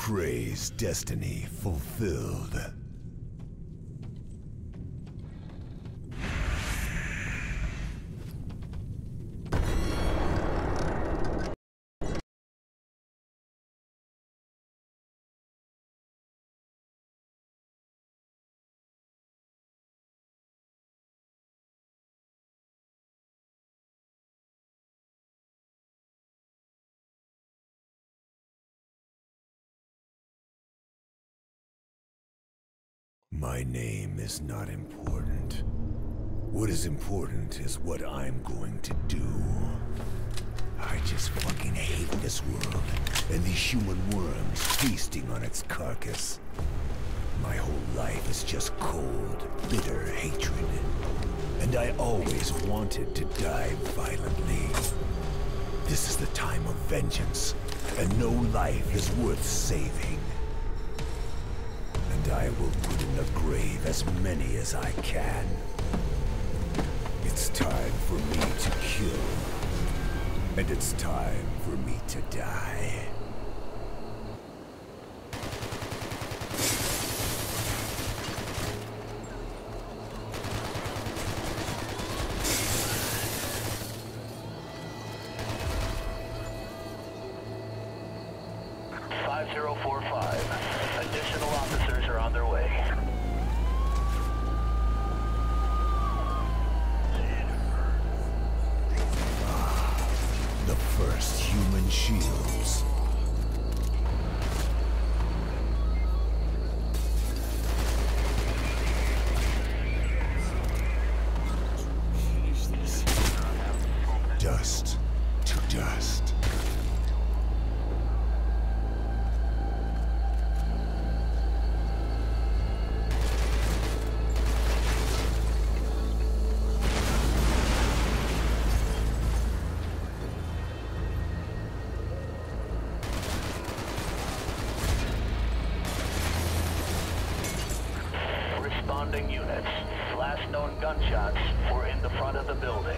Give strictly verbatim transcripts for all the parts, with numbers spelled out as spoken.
Prey's destiny fulfilled. My name is not important. What is important is what I'm going to do. I just fucking hate this world, and these human worms feasting on its carcass. My whole life is just cold, bitter hatred. And I always wanted to die violently. This is the time of vengeance, and no life is worth saving. And I will put in the grave as many as I can. It's time for me to kill. And it's time for me to die. five zero four five. Additional officers are on their way. Ah, the first human shields. Dust to dust. Responding units. Last known gunshots were in the front of the building.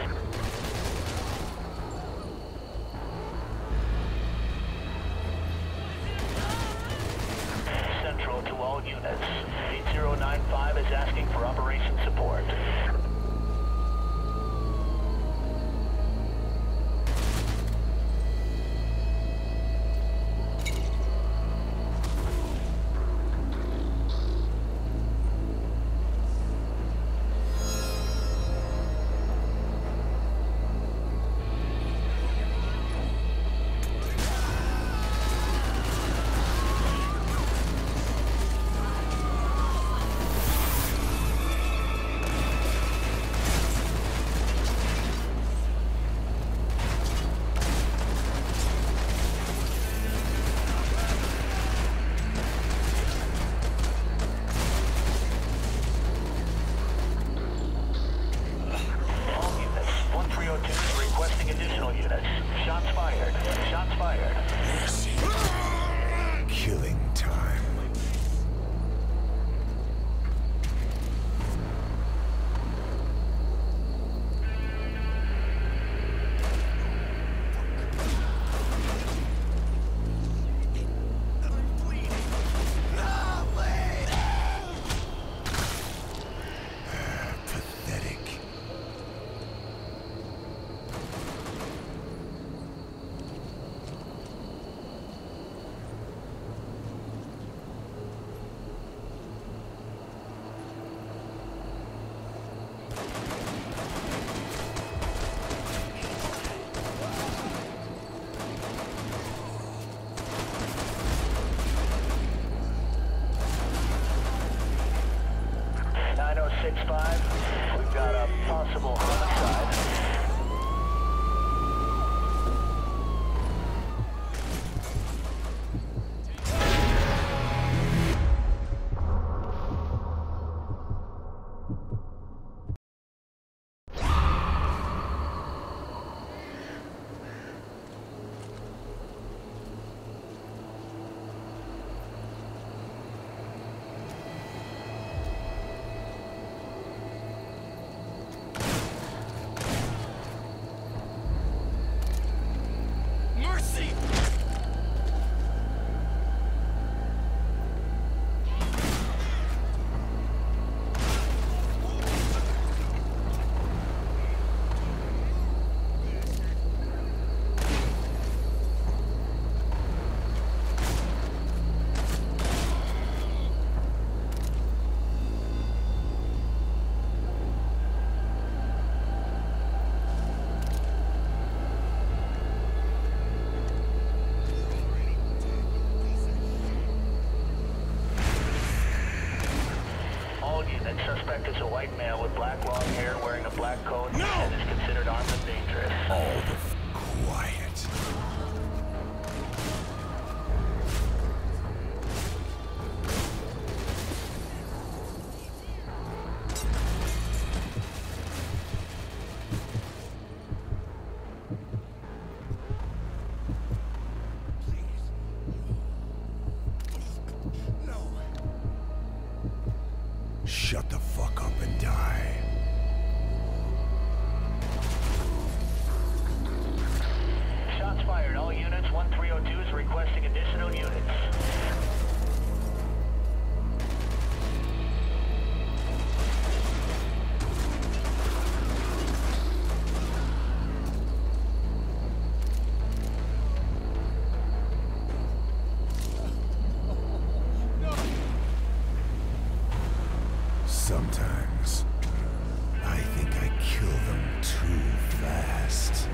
Central to all units. eight zero nine five is asking for operation support. Requesting additional units. Shots fired. Shots fired. Killing time. nine oh six five, we've got a possible homicide. white male with black long hair wearing a black coat No! and is considered armed and dangerous. All the f quiet. Shut the fuck up and die. Shots fired. All units. one three oh two is requesting additional units. Sometimes, I think I kill them too fast.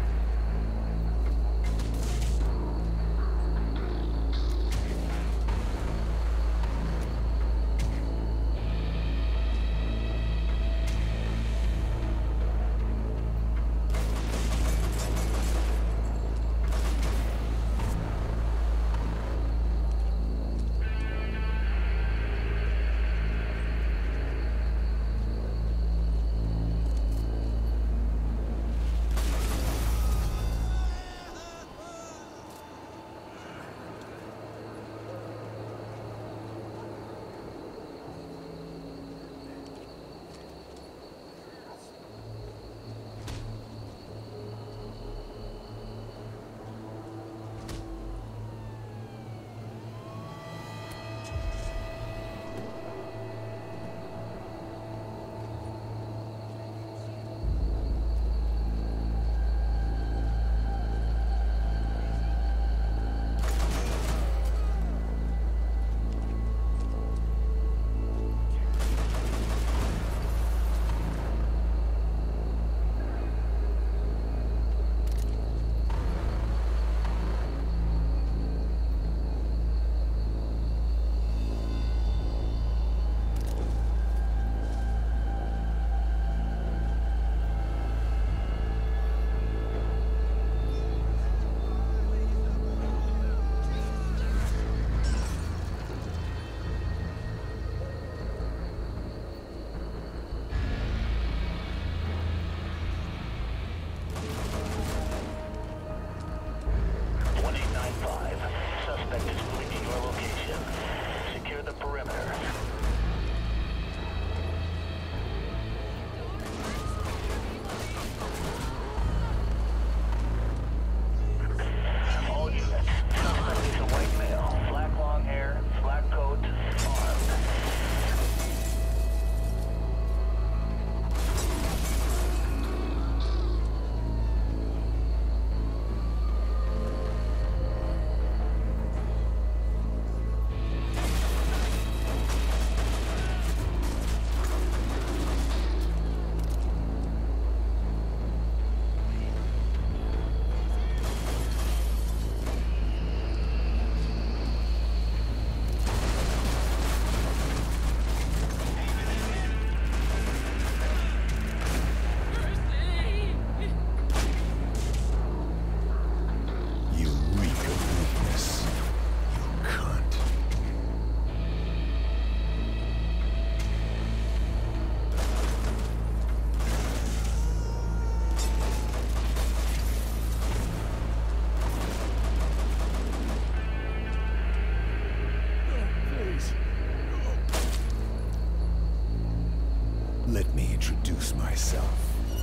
Let me introduce myself.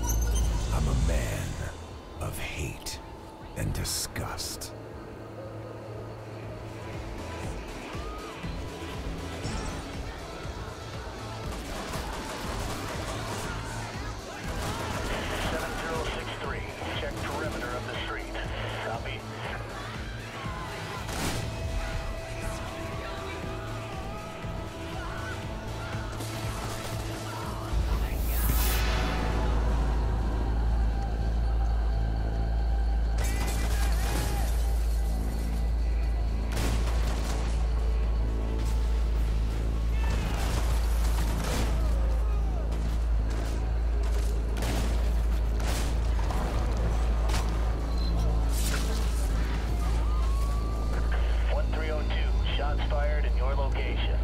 I'm a man of hate and disgust. seven zero six three, check perimeter of the street. Copy. location.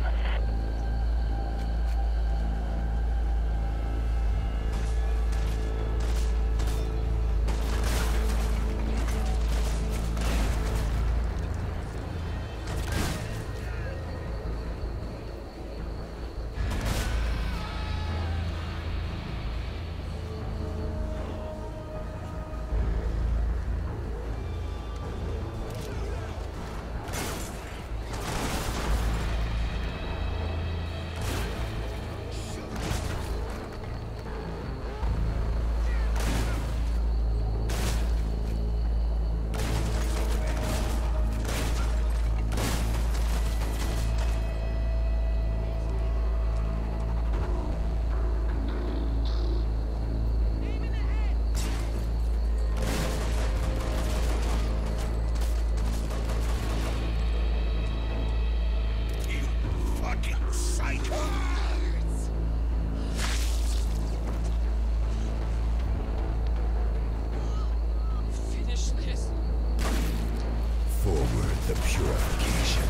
The purification.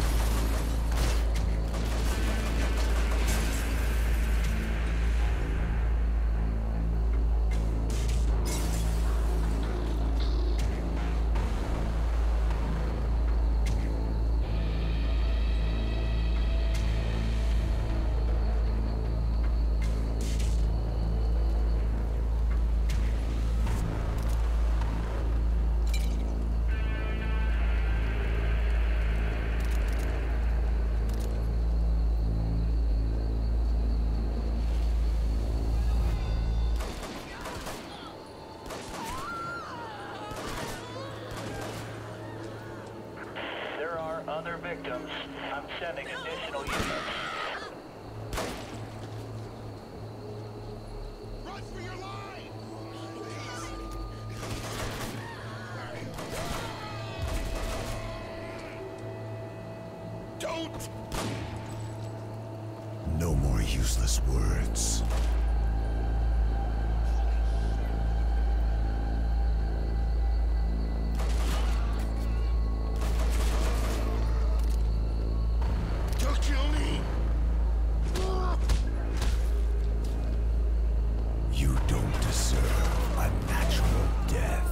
Other victims. I'm sending additional units. Run for your life! Don't! No more useless words. You don't deserve a natural death.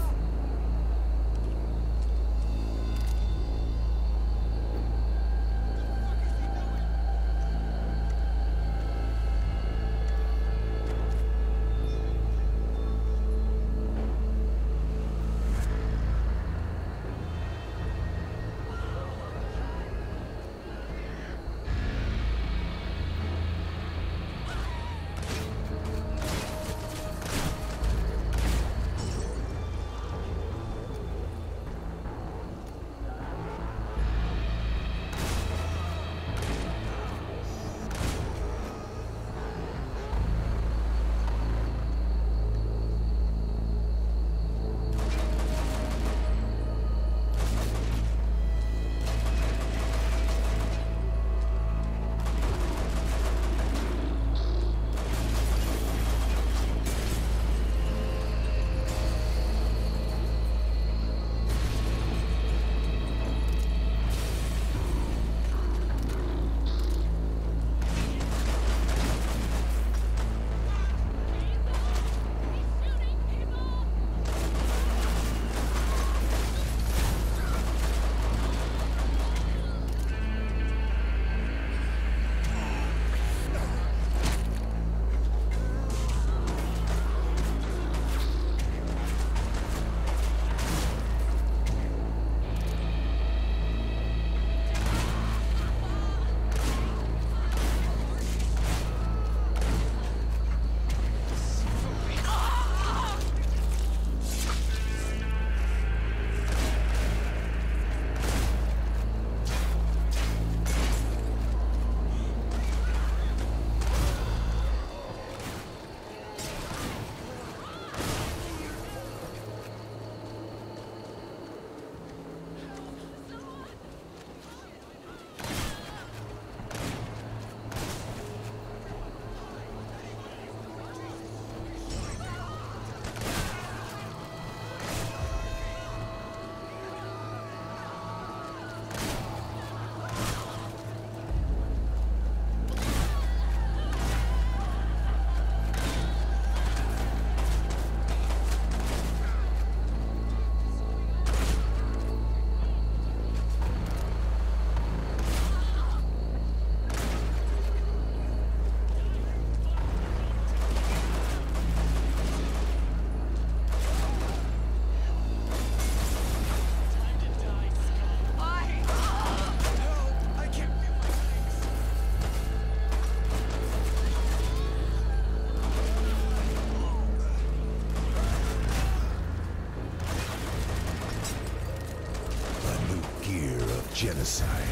genocide.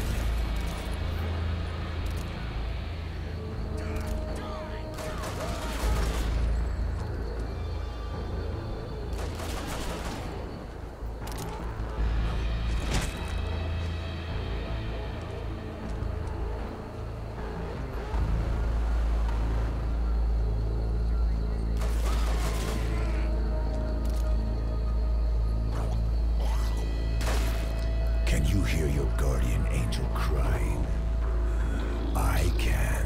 Can you hear your guardian angel crying? I can.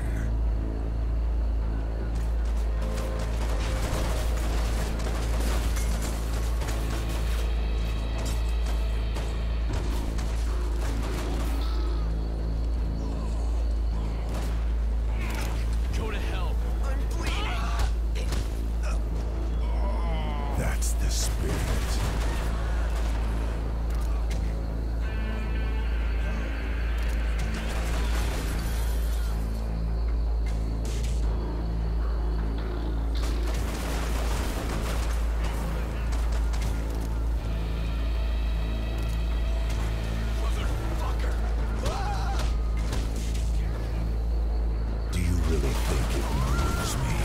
Go to hell. I'm bleeding. That's the spirit. Do you really think it moves me?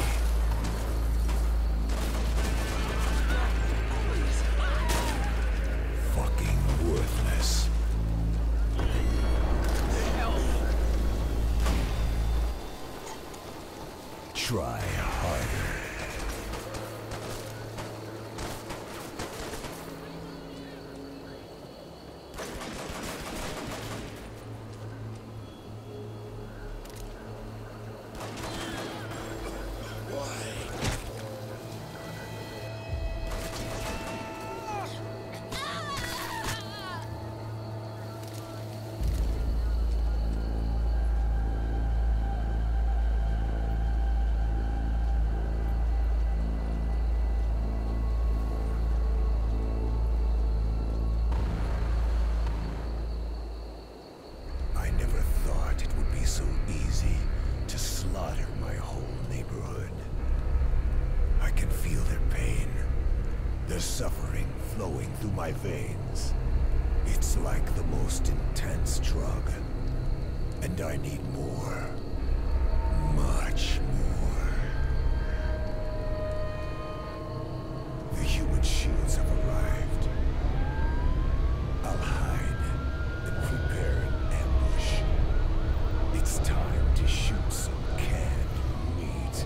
Fucking worthless. Try harder. I never thought it would be so easy to slaughter my whole neighborhood. I can feel their pain, their suffering flowing through my veins. It's like the most intense drug, and I need more, much more. The human shields have arrived. I'll hide and prepare an ambush. It's time to shoot some canned meat.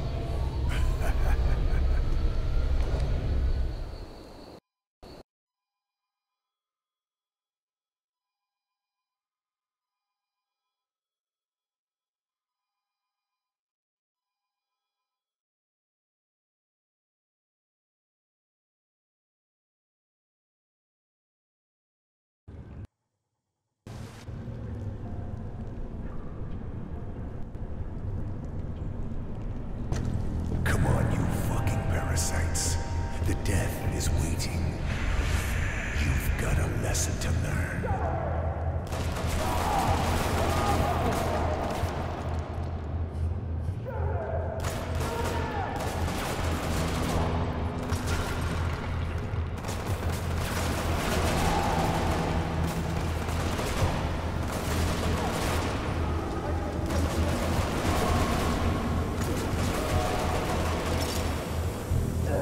Come on, you fucking parasites. The death is waiting. You've got a lesson to learn.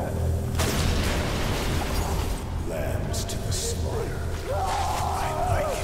Lambs to the slaughter. I like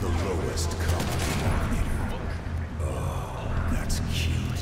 the lowest common denominator. Oh, that's cute.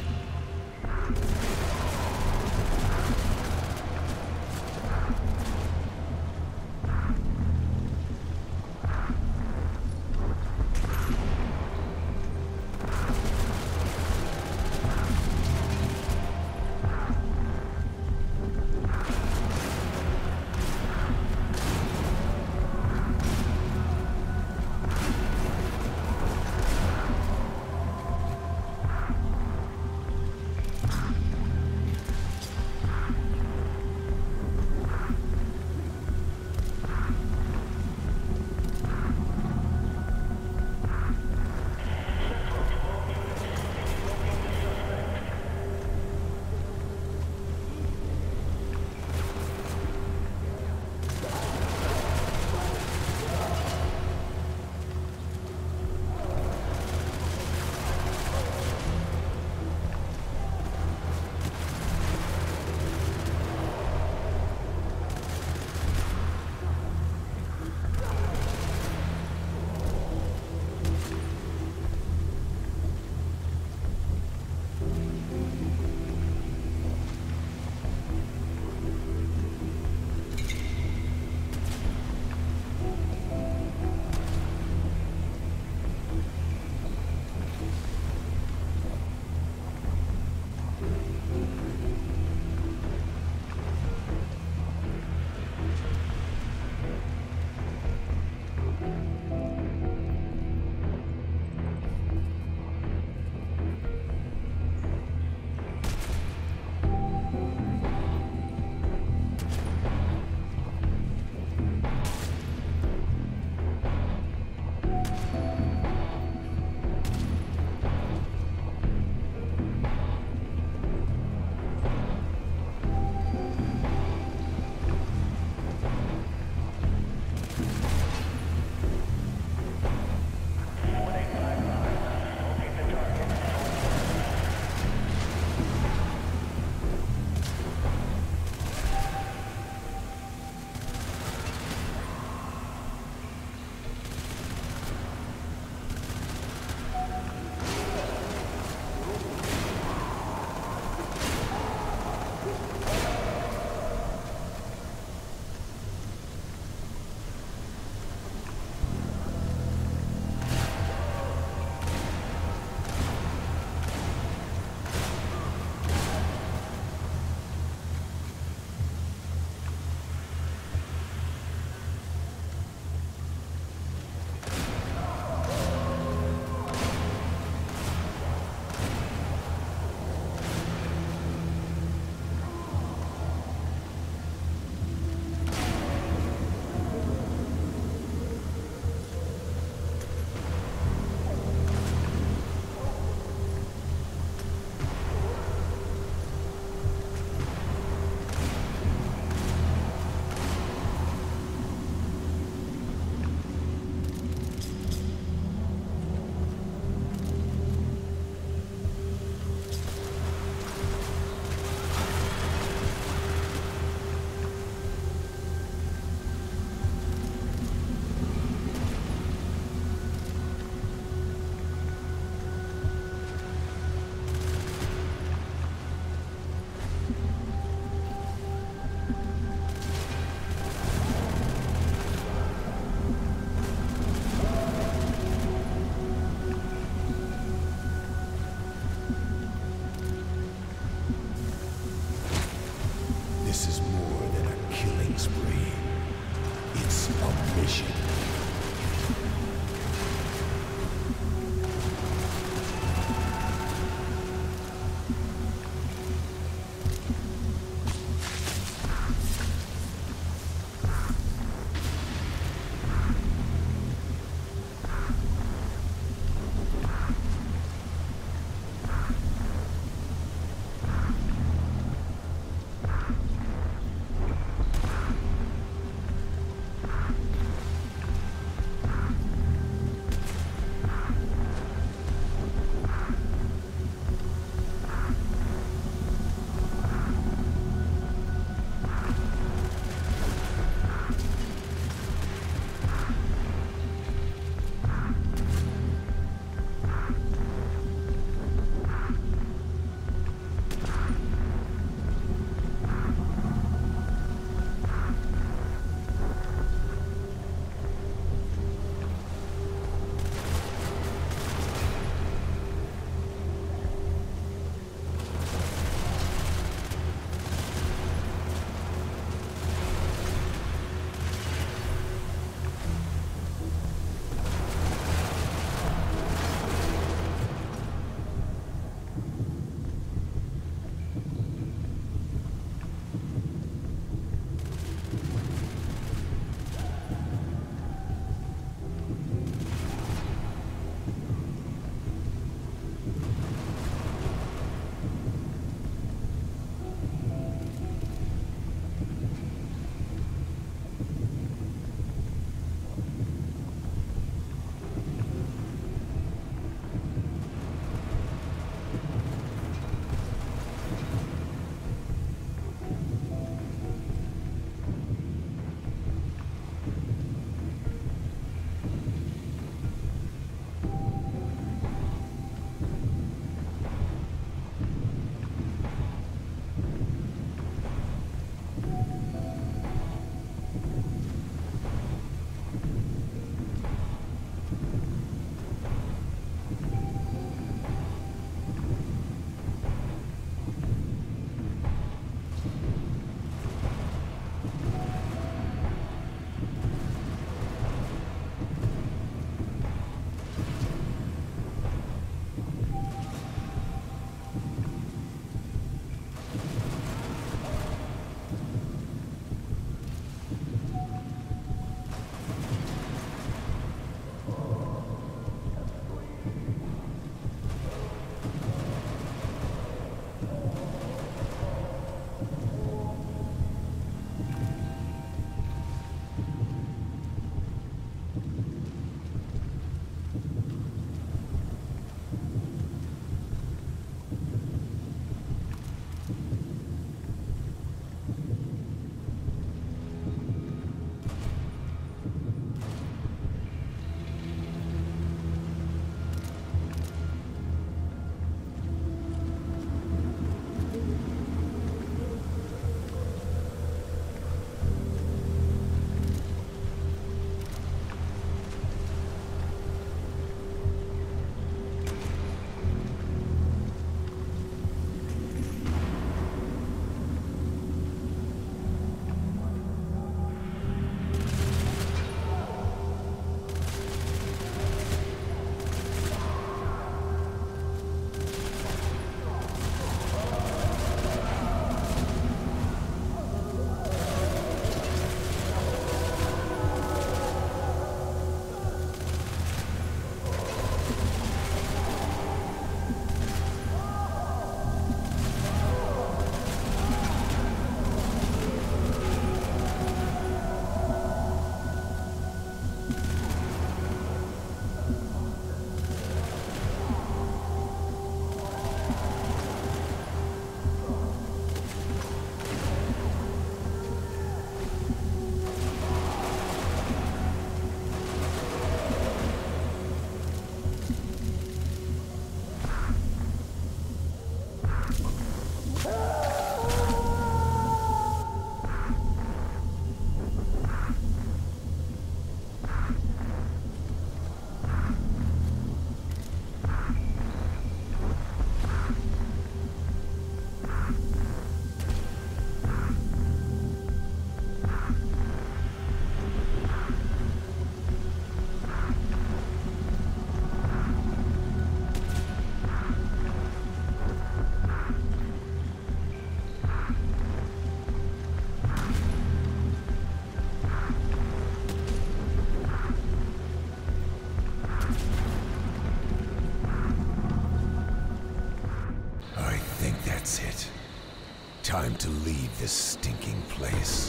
Time to leave this stinking place.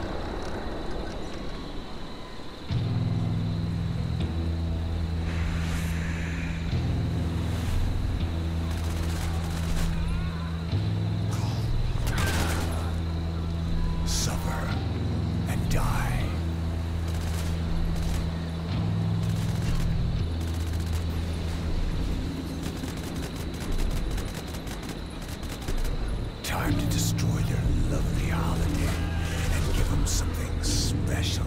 Suffer and die. Time to destroy their lovely holiday and give them something special.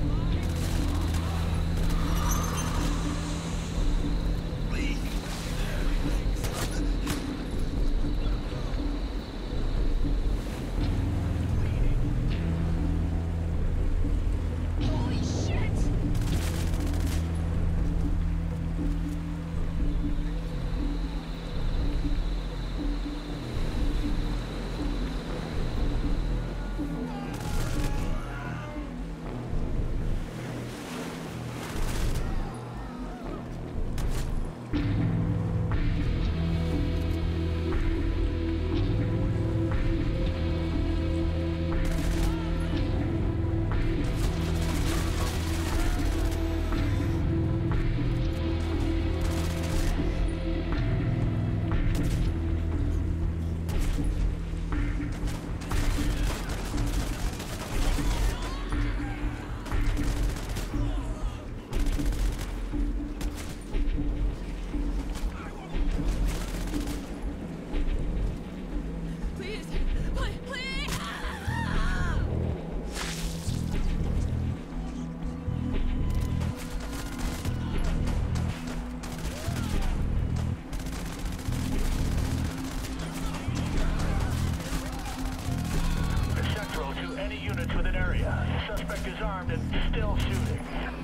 Suspect is armed and still shooting.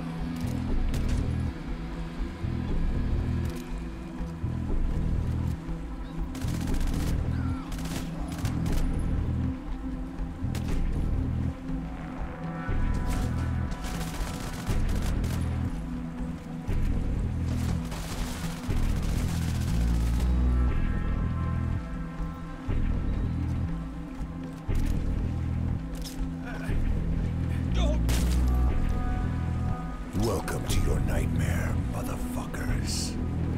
Welcome to your nightmare, motherfuckers.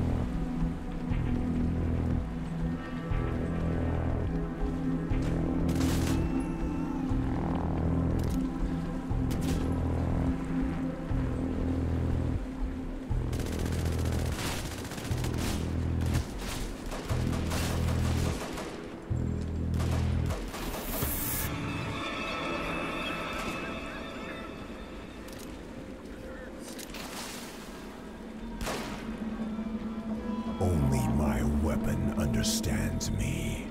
Only my weapon understands me.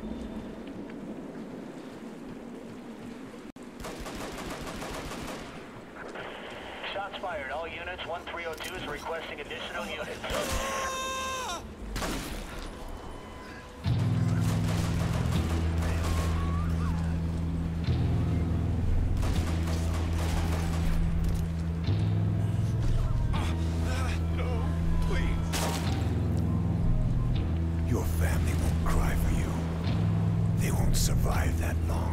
Shots fired. All units. one three oh two is requesting additional units. Your family won't cry for you. They won't survive that long.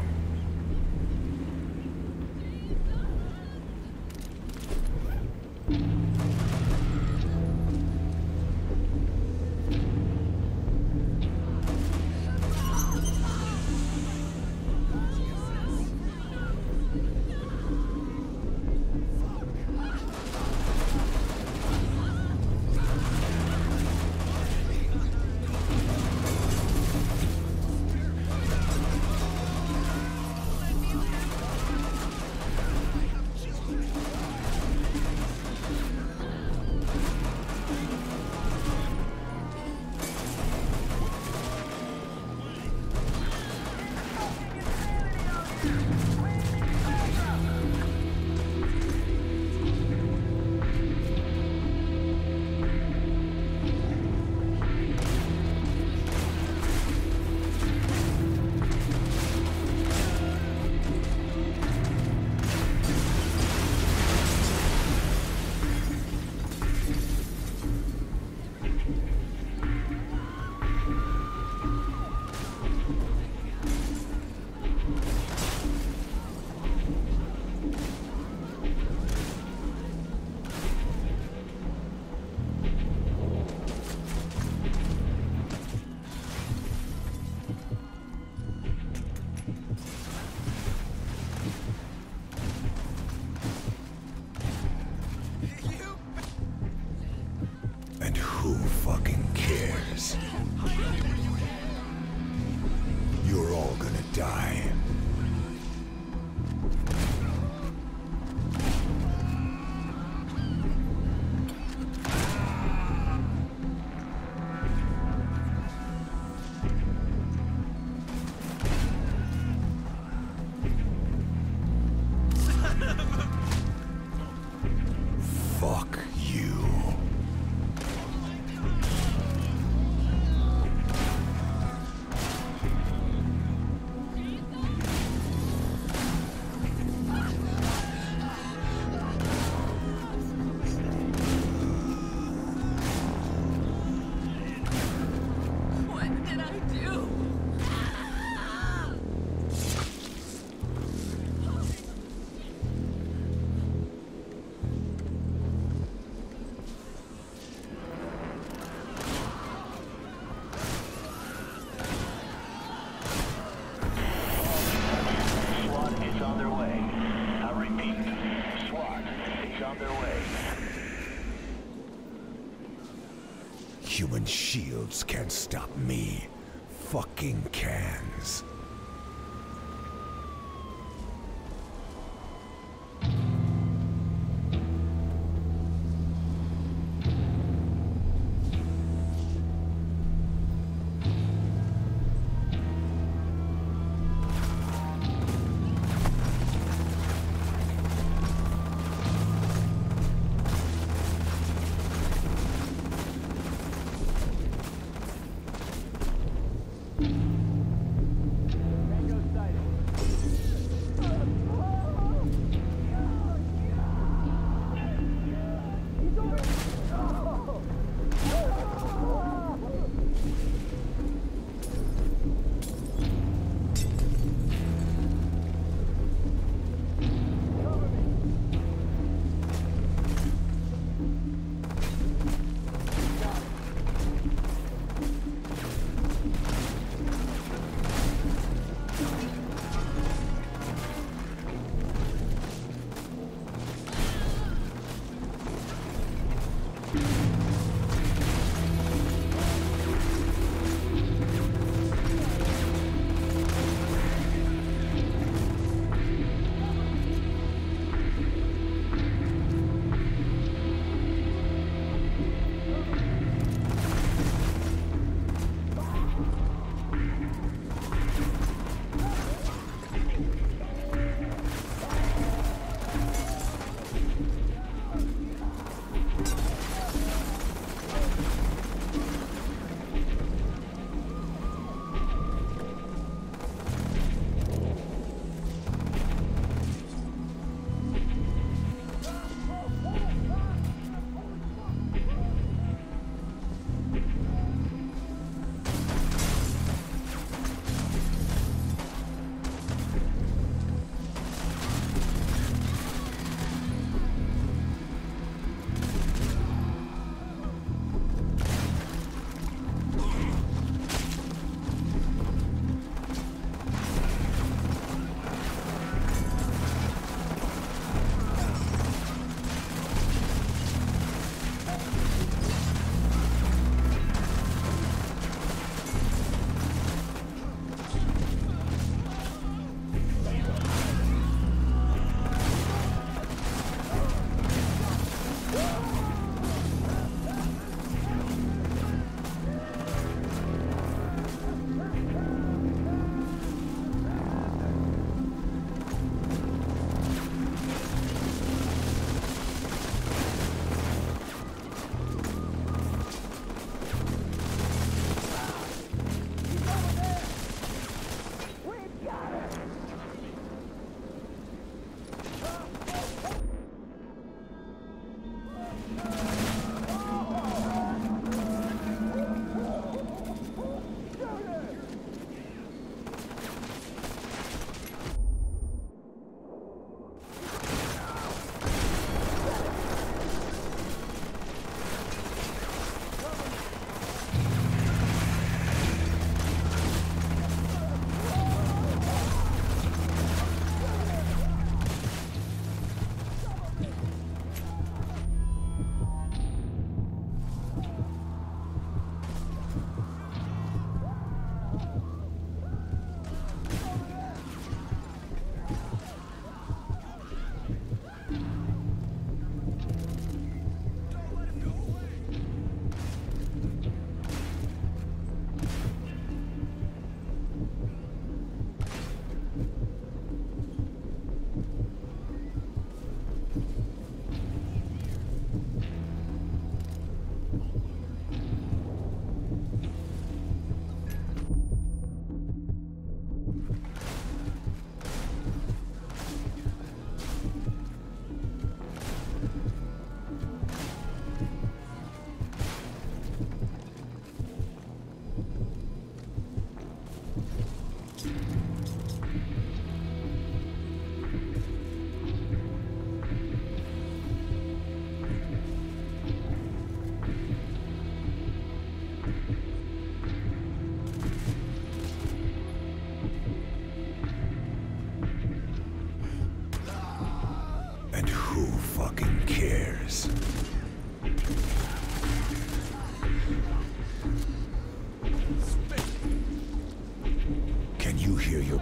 fucking cares? You're all gonna die. Fuck you. What did I do? SWAT is on their way. I repeat, SWAT is on their way. Human shields can't stop me. Fucking cans.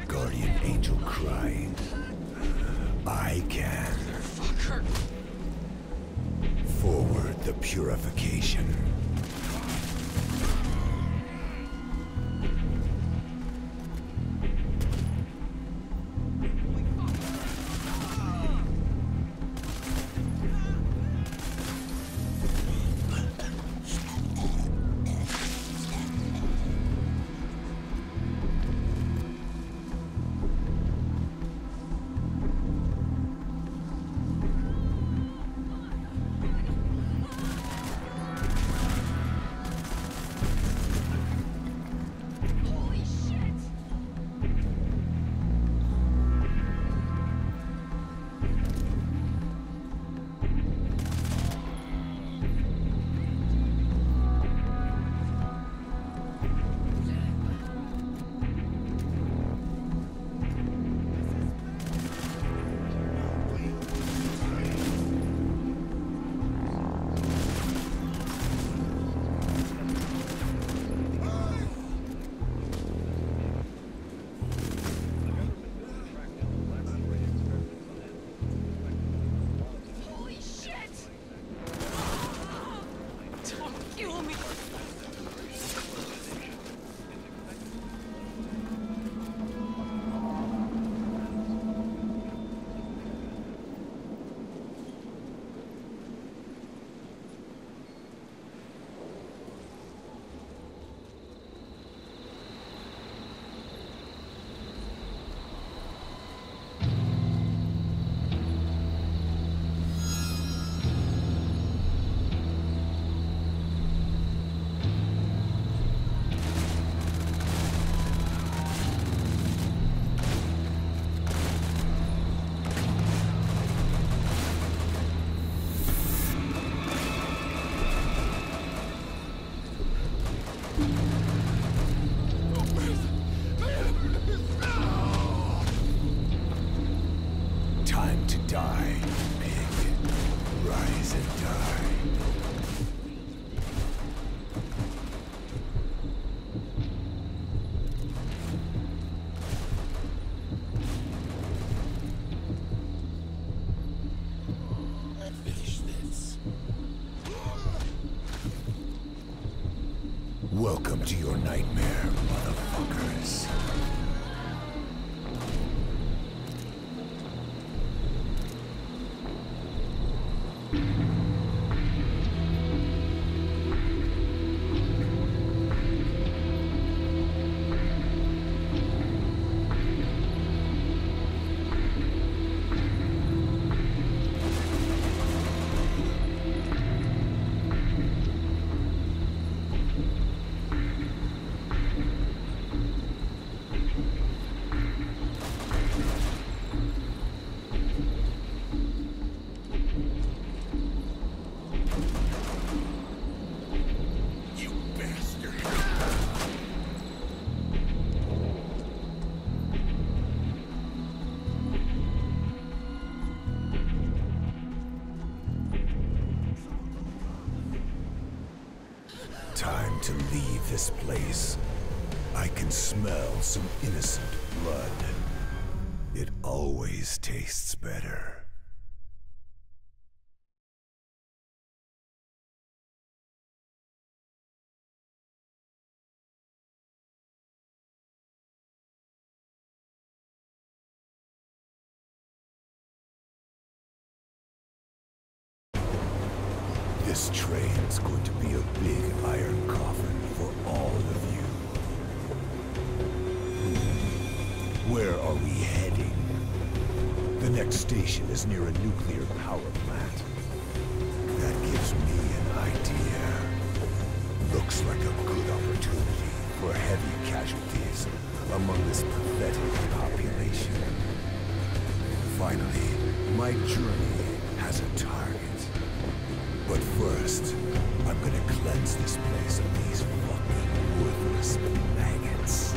guardian angel crying. I can. Fucker. Forward the purification. Time to die, pig. Rise and die. Finish this. Welcome to your nightmare, motherfuckers. Time to leave this place. I can smell some innocent blood. It always tastes better. This train's going to be a big iron coffin for all of you. Where are we heading? The next station is near a nuclear power plant. That gives me an idea. Looks like a good opportunity for heavy casualties among this pathetic population. Finally, my journey has a target. But first, I'm gonna cleanse this place of these fucking worthless maggots.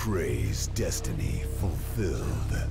Prey's destiny fulfilled.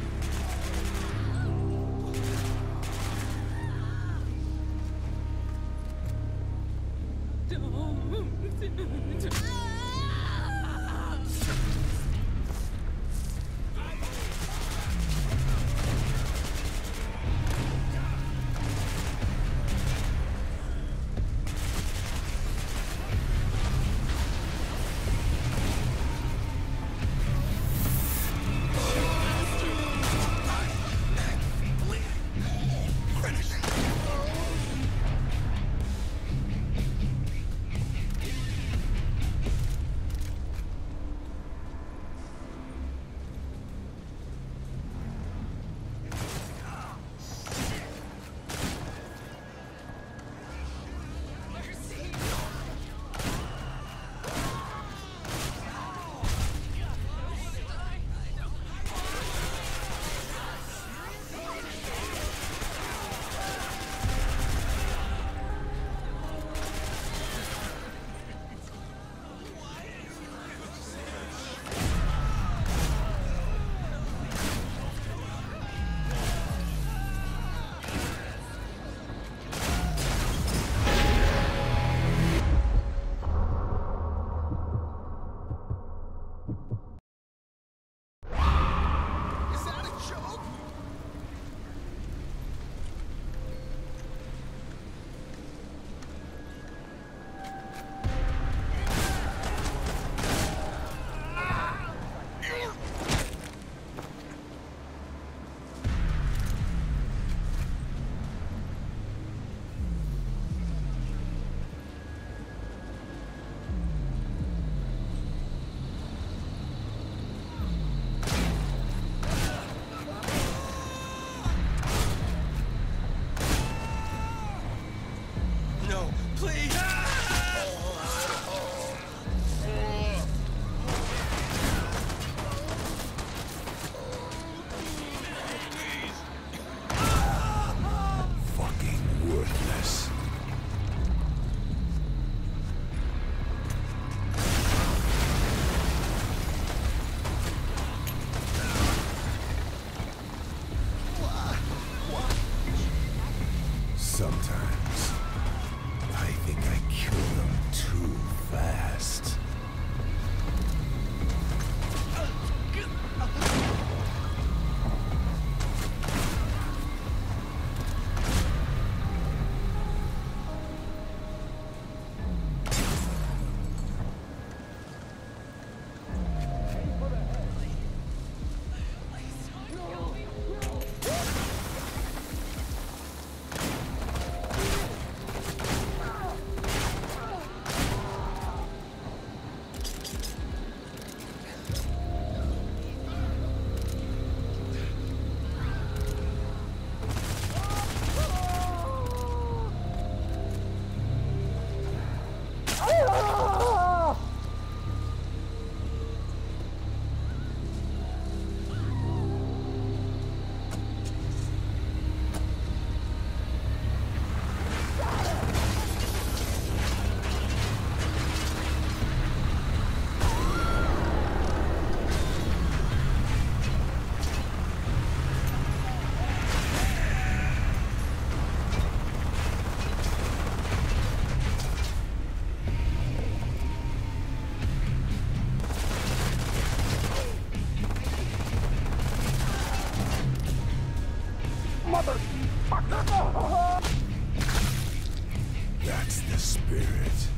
Sometimes, I think I kill them too fast. That's the spirit.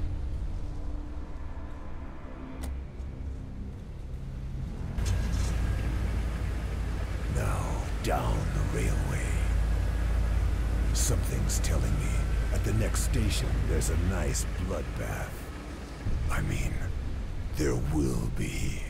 Now, down the railway. Something's telling me at the next station there's a nice bloodbath. I mean, there will be.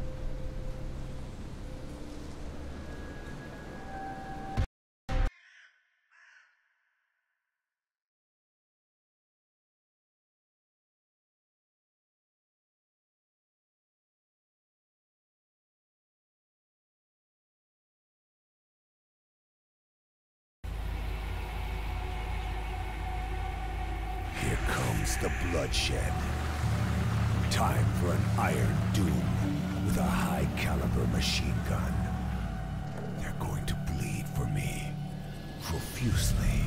Here comes the bloodshed. Time for an iron doom. with a high-caliber machine gun. They're going to bleed for me, profusely.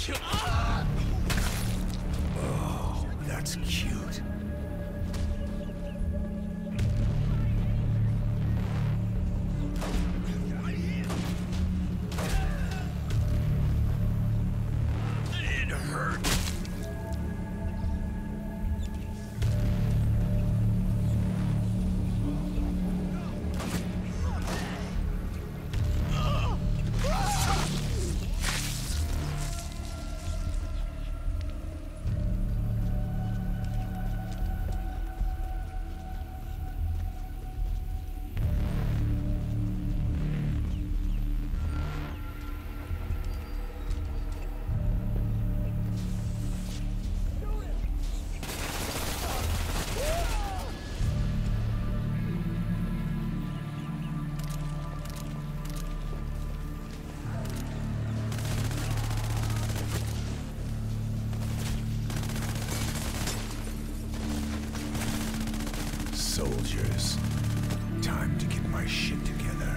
Oh, that's cute. It hurts. Soldiers, time to get my shit together.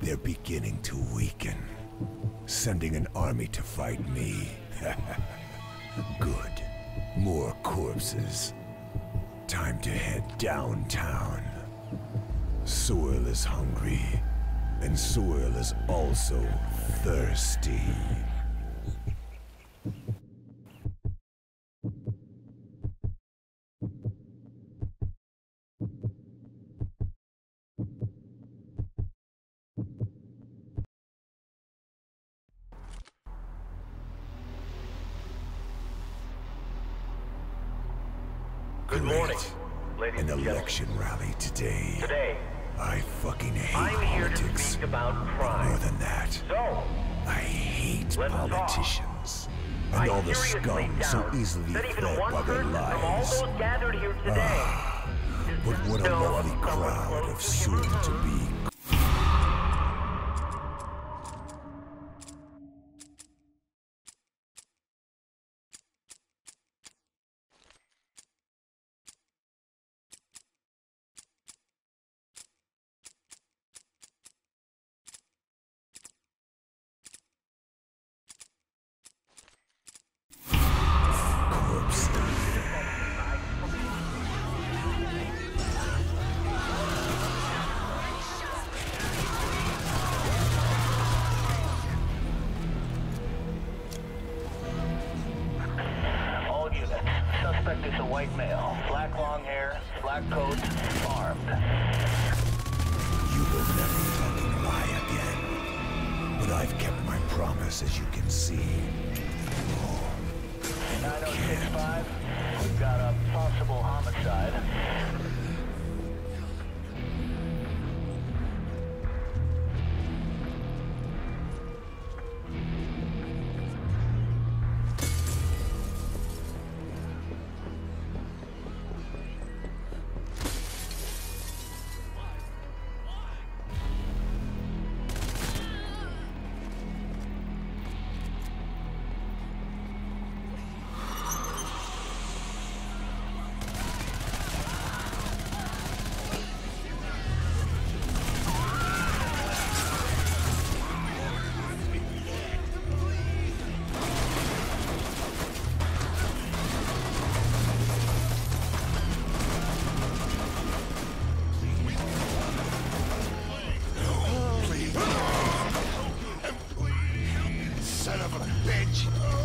They're beginning to weaken. Sending an army to fight me. Good. More corpses. Time to head downtown. Soil is hungry, and soil is also thirsty. Good morning, Great. ladies An and election gentlemen. rally today. Today, I fucking hate I'm here to politics. speak about But crime. more than that, So, I hate Let's talk. politicians. I And all the seriously scum so doubt easily that even fed one by their person from all lies. those gathered here today But what a know of lovely someone crowd close of to soon-to-be corpse. all units. Suspect is a white male. Black long hair, black coat, armed. You will never fucking lie again. But I've kept my promise, as you can see. Oh, nine oh six five, we've got a possible homicide. son of a bitch!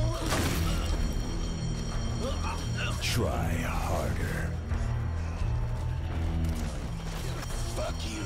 Try harder. Fuck you.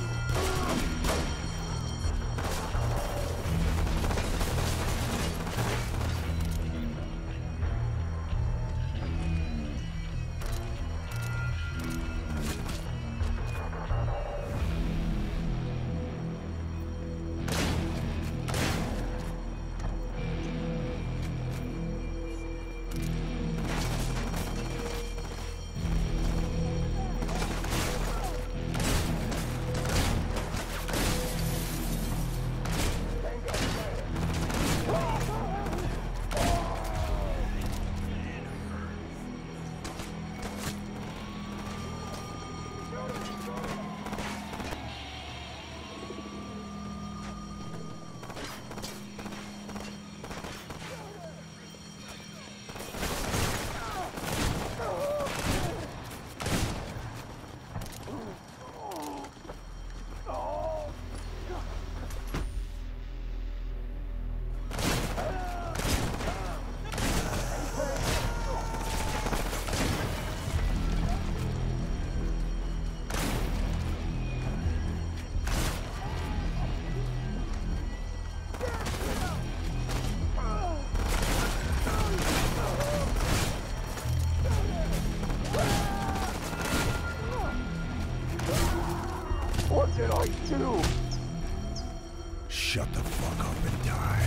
What did I do? Shut the fuck up and die.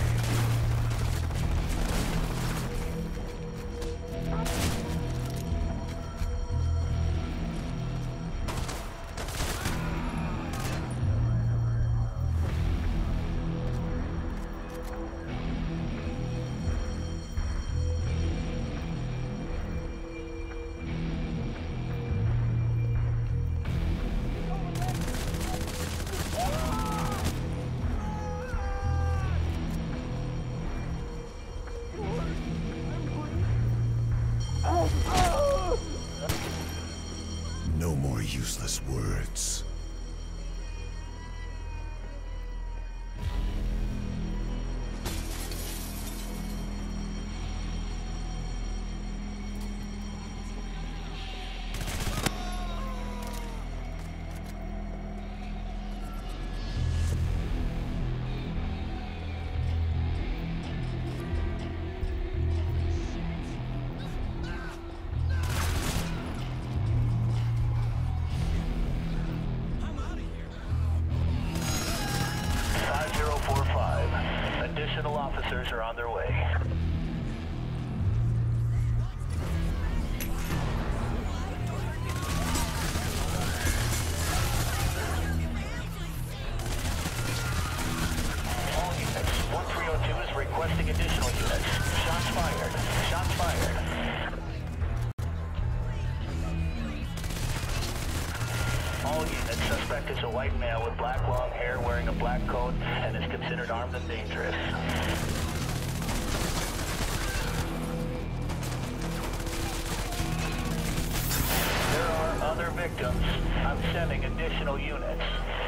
Hospital officers are on their way. All units, one three oh two is requesting additional units. Shots fired. Shots fired. All units, suspect is a white male with black long hair wearing a black coat and is considered armed and dangerous. There are other victims. I'm sending additional units.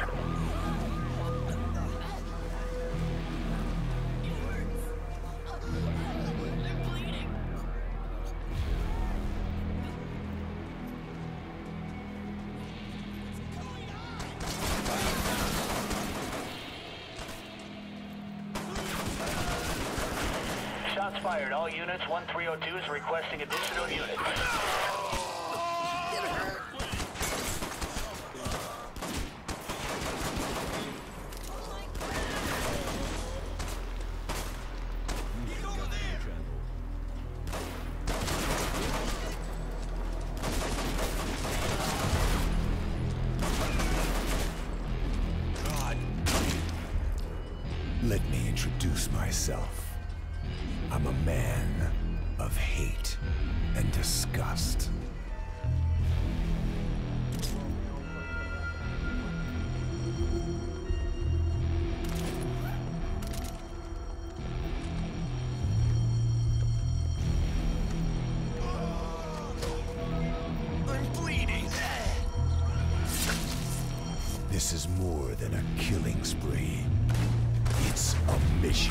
Shots fired. All units, one three oh two is requesting additional units. Let me introduce myself. I'm a man of hate and disgust. I'm bleeding. This is more than a killing spree. It's a mission.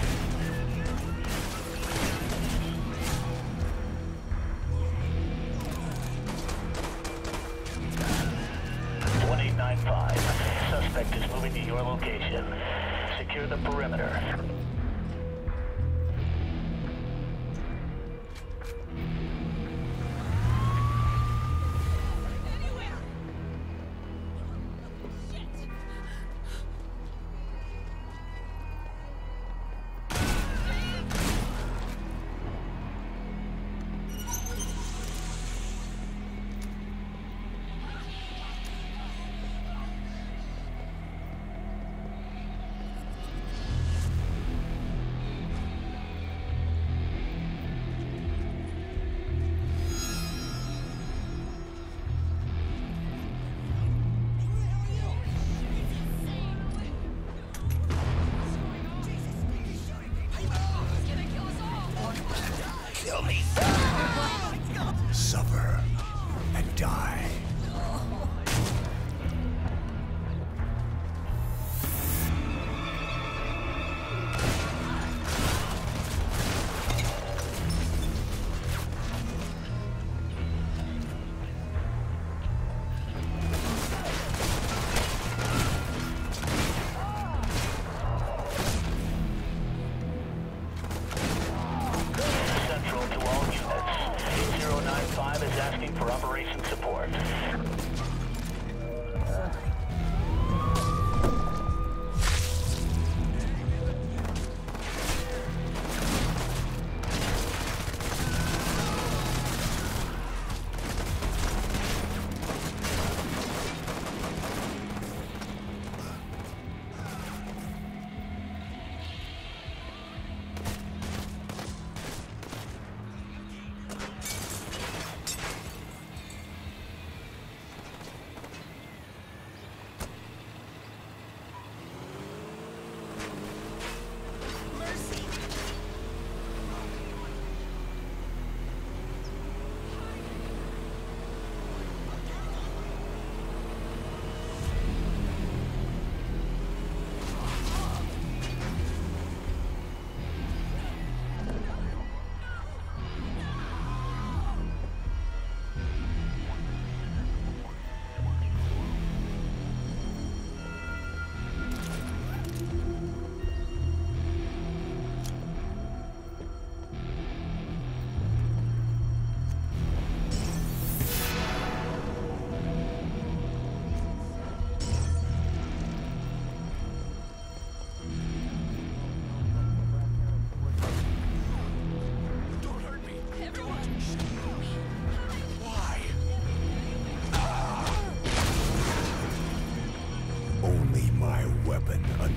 one eight nine five. Suspect is moving to your location. Secure the perimeter.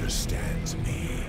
understands me.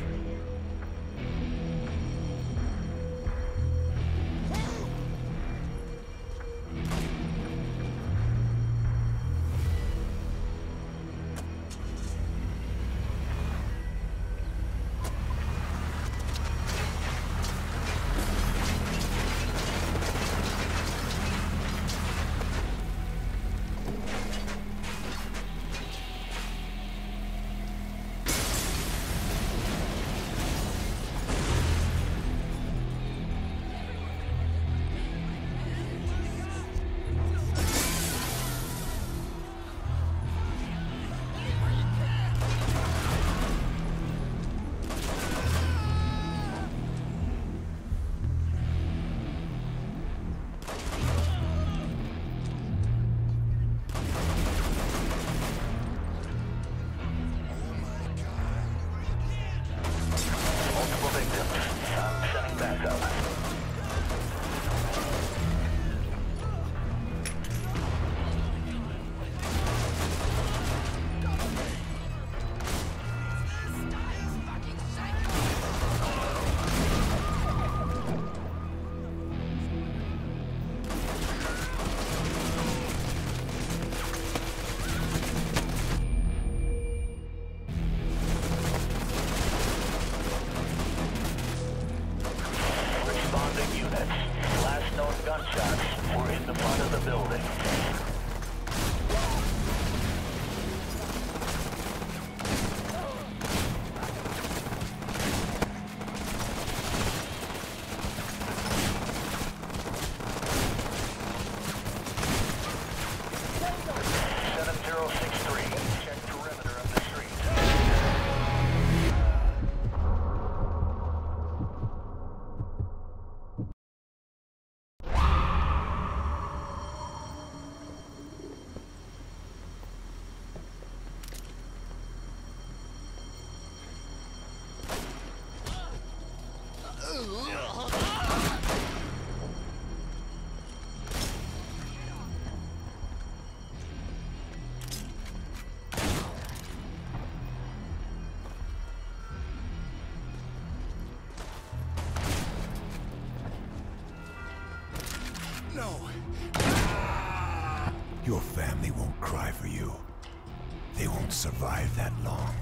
Your family won't cry for you. They won't survive that long.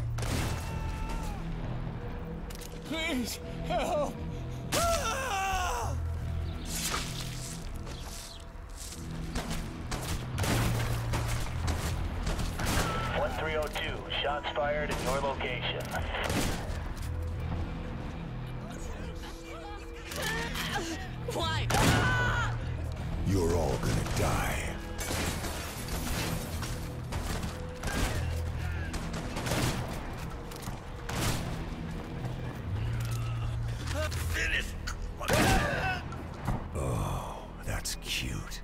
Please, help! Ah! one three oh two, shots fired at your location. Why? You're all gonna die. Oh, that's cute.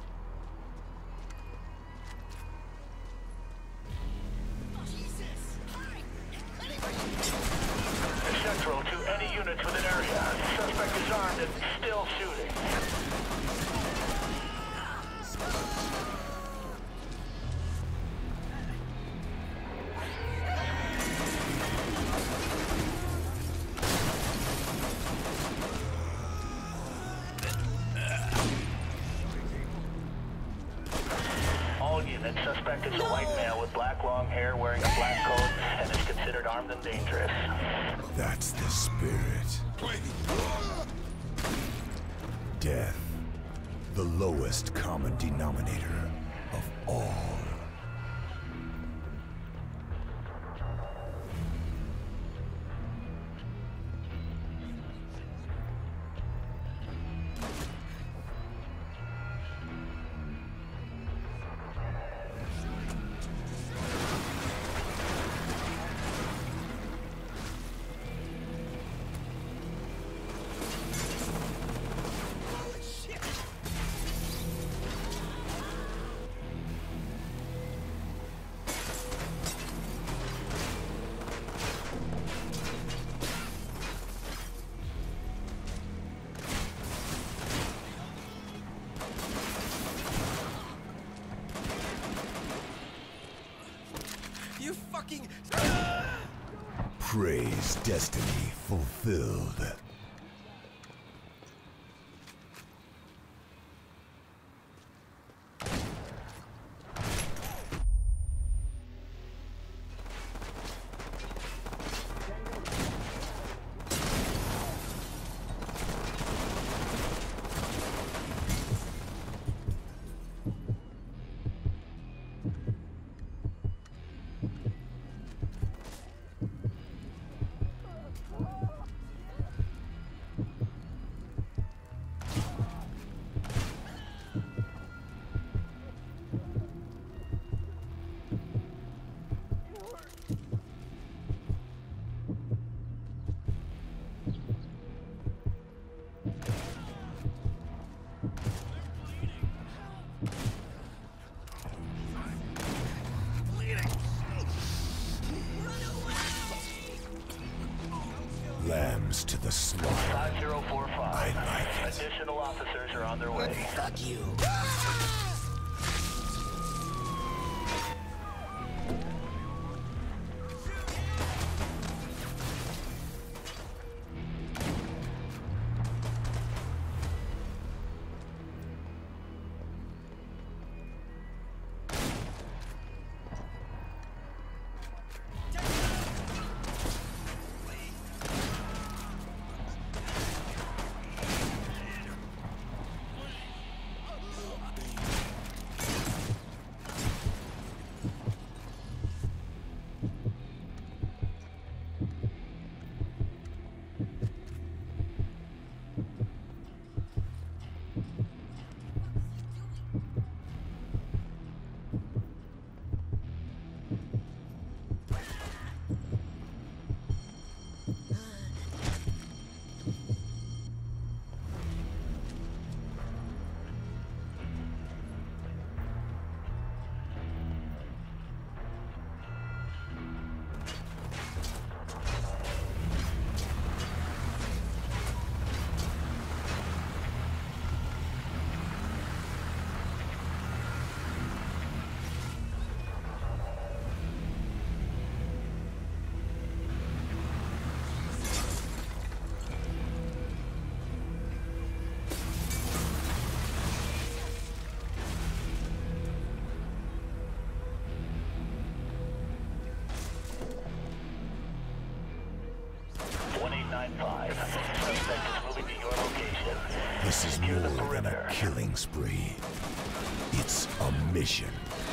Central to any units within area. Suspect is armed and still shooting. All units, suspect is a white male with black long hair wearing a black coat and is considered armed and dangerous. That's the spirit. Death, the lowest common denominator of all. Prey's destiny fulfilled. Lambs to the slaughter. five zero four five. I like it. Additional officers are on their way. Fuck you. Suspect is moving to your location. This is Secure the more than perimeter. a killing spree. It's a mission.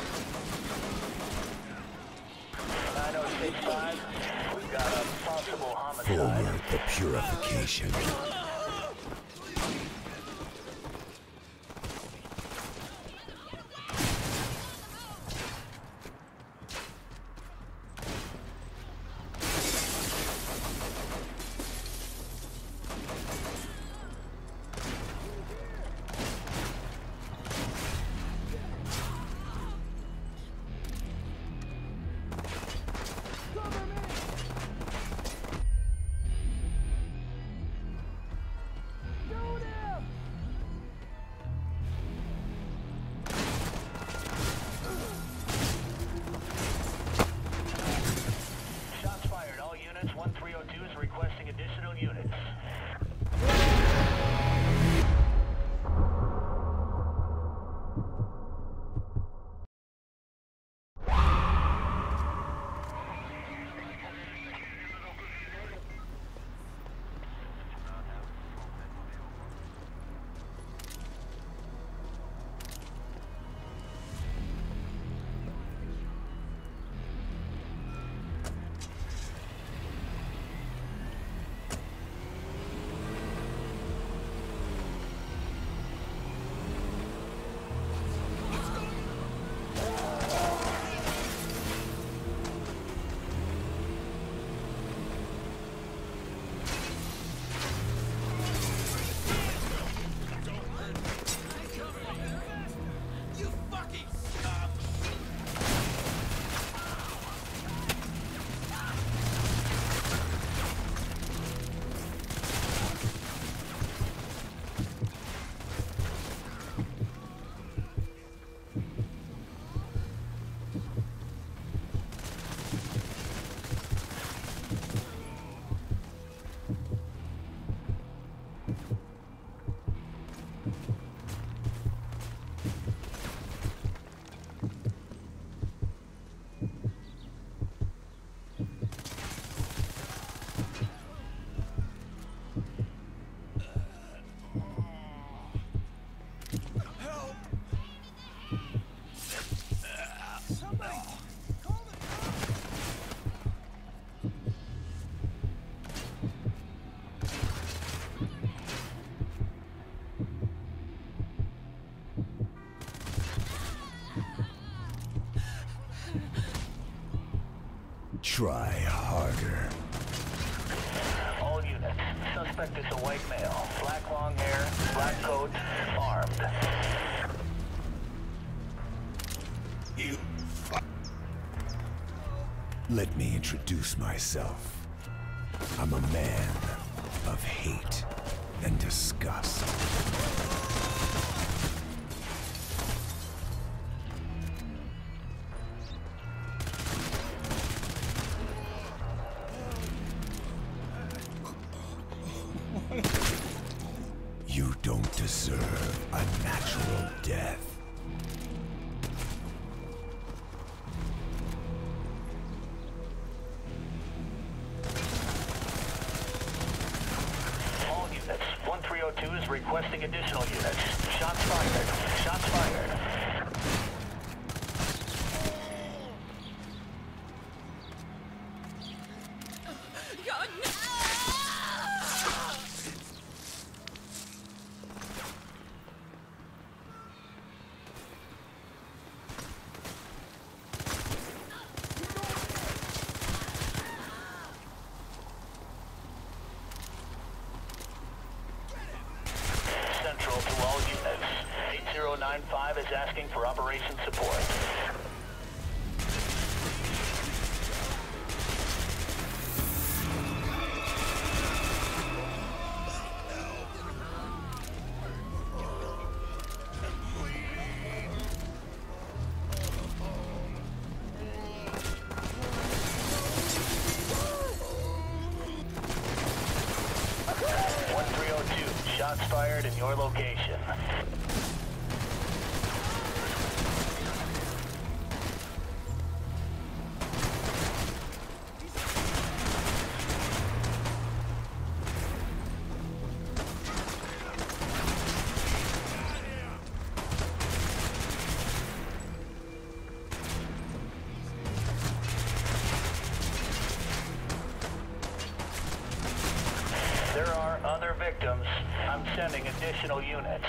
nine oh six five, we've got a possible homicide. Forward the purification. Try harder. All units. Suspect is a white male. Black long hair, black coat, armed. You fuck. Let me introduce myself. I'm a man of hate and disgust. You don't deserve a natural death. All units. one three oh two is requesting additional units. Shots fired. Shots fired. God, no! Central to all units. eight zero nine five is asking for operation support. one three oh two, shots fired in your location. There are other victims. I'm sending additional units.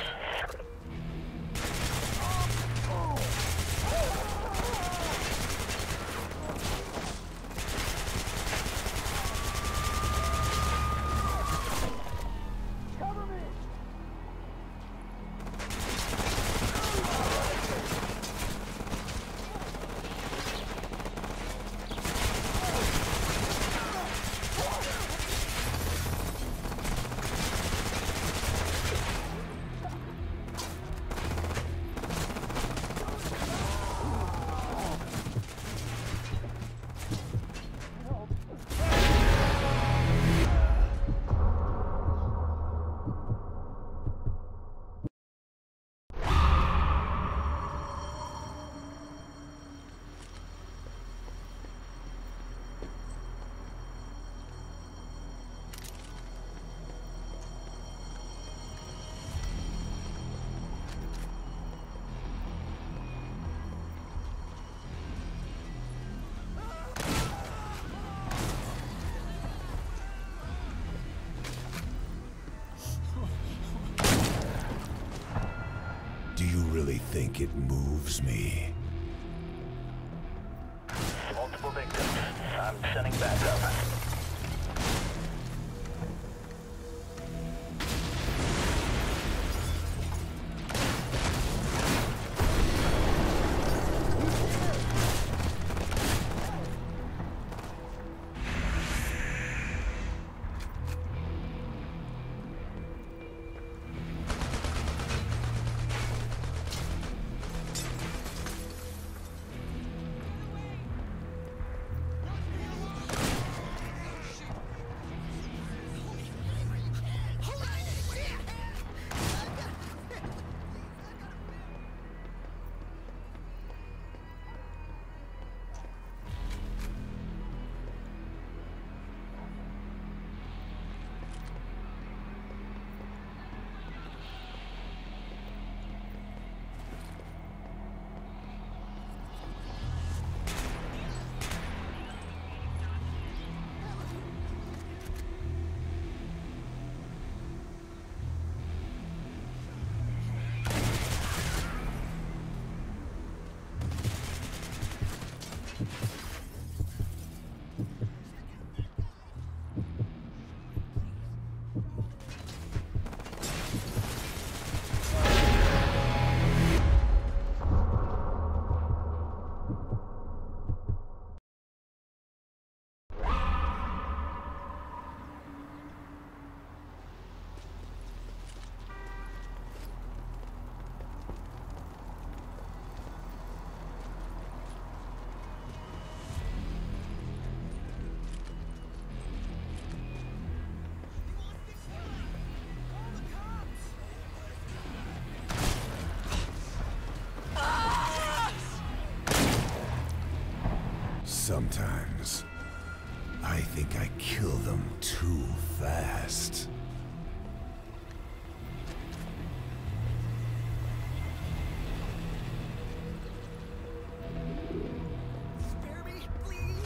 Do you really think it moves me? Multiple victims. I'm sending backup. Sometimes, I think I kill them too fast. Spare me, please!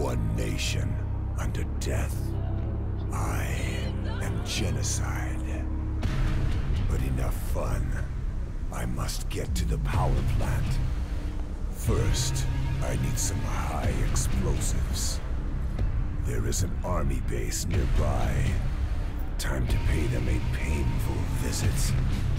one nation under death. I am genocide. But enough fun. I must get to the power plant. First, I need some high explosives. There is an army base nearby. Time to pay them a painful visit.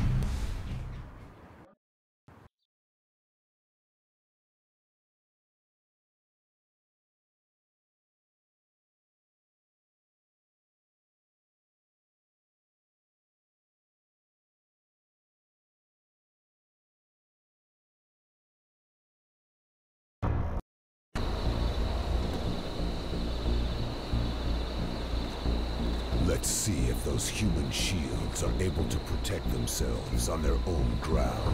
Let's see if those human shields are able to protect themselves on their own ground.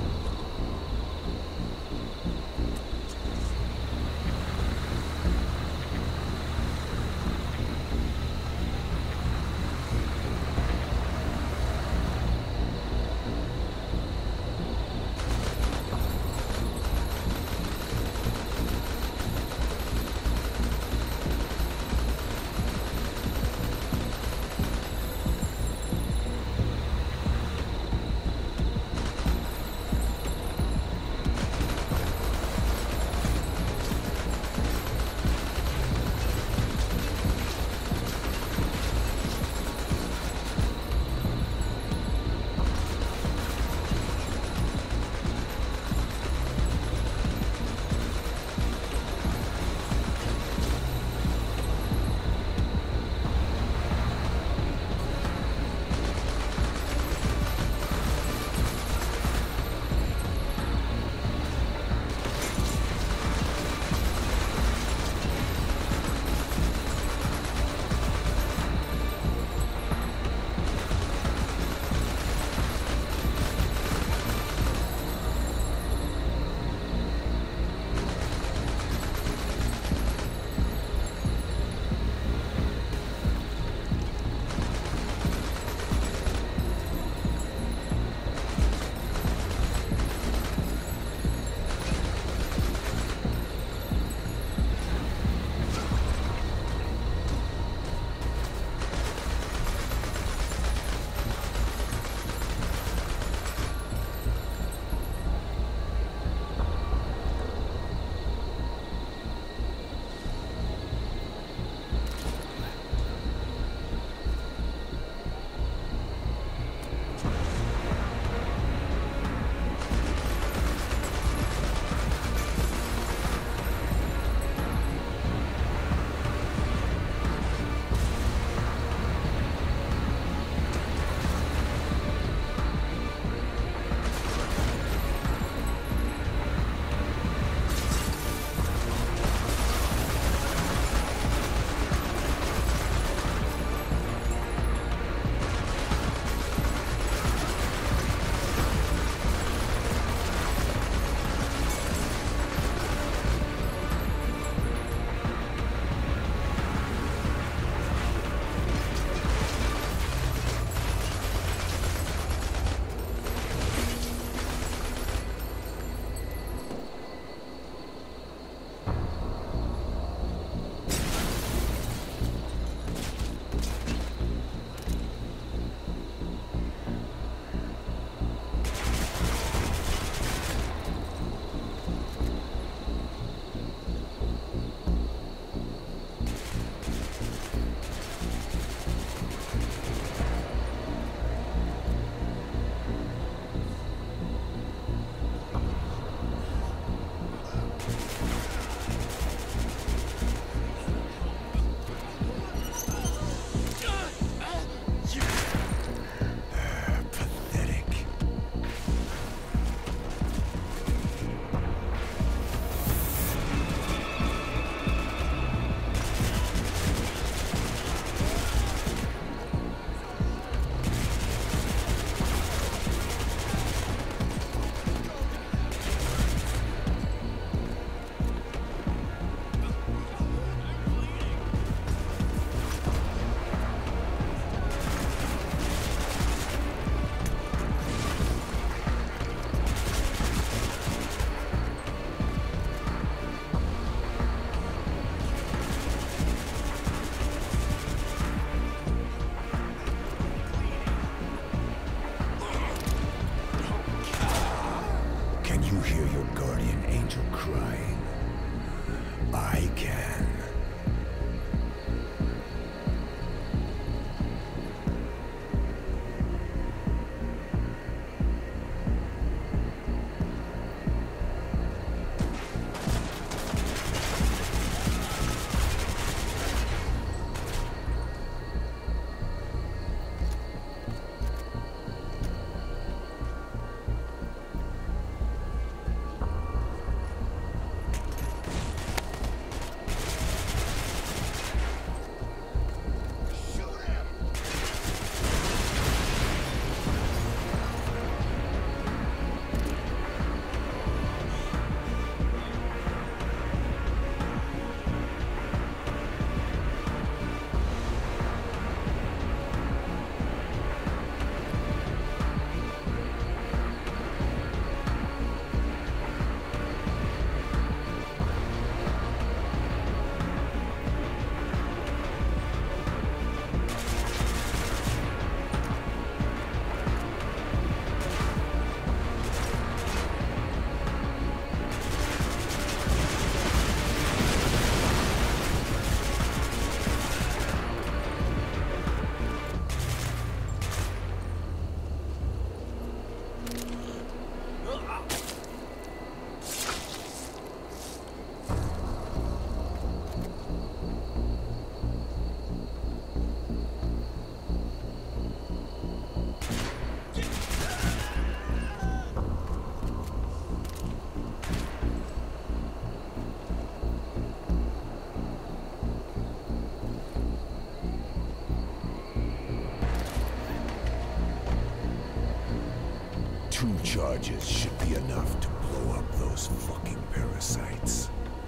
Two charges should be enough to blow up those fucking parasites.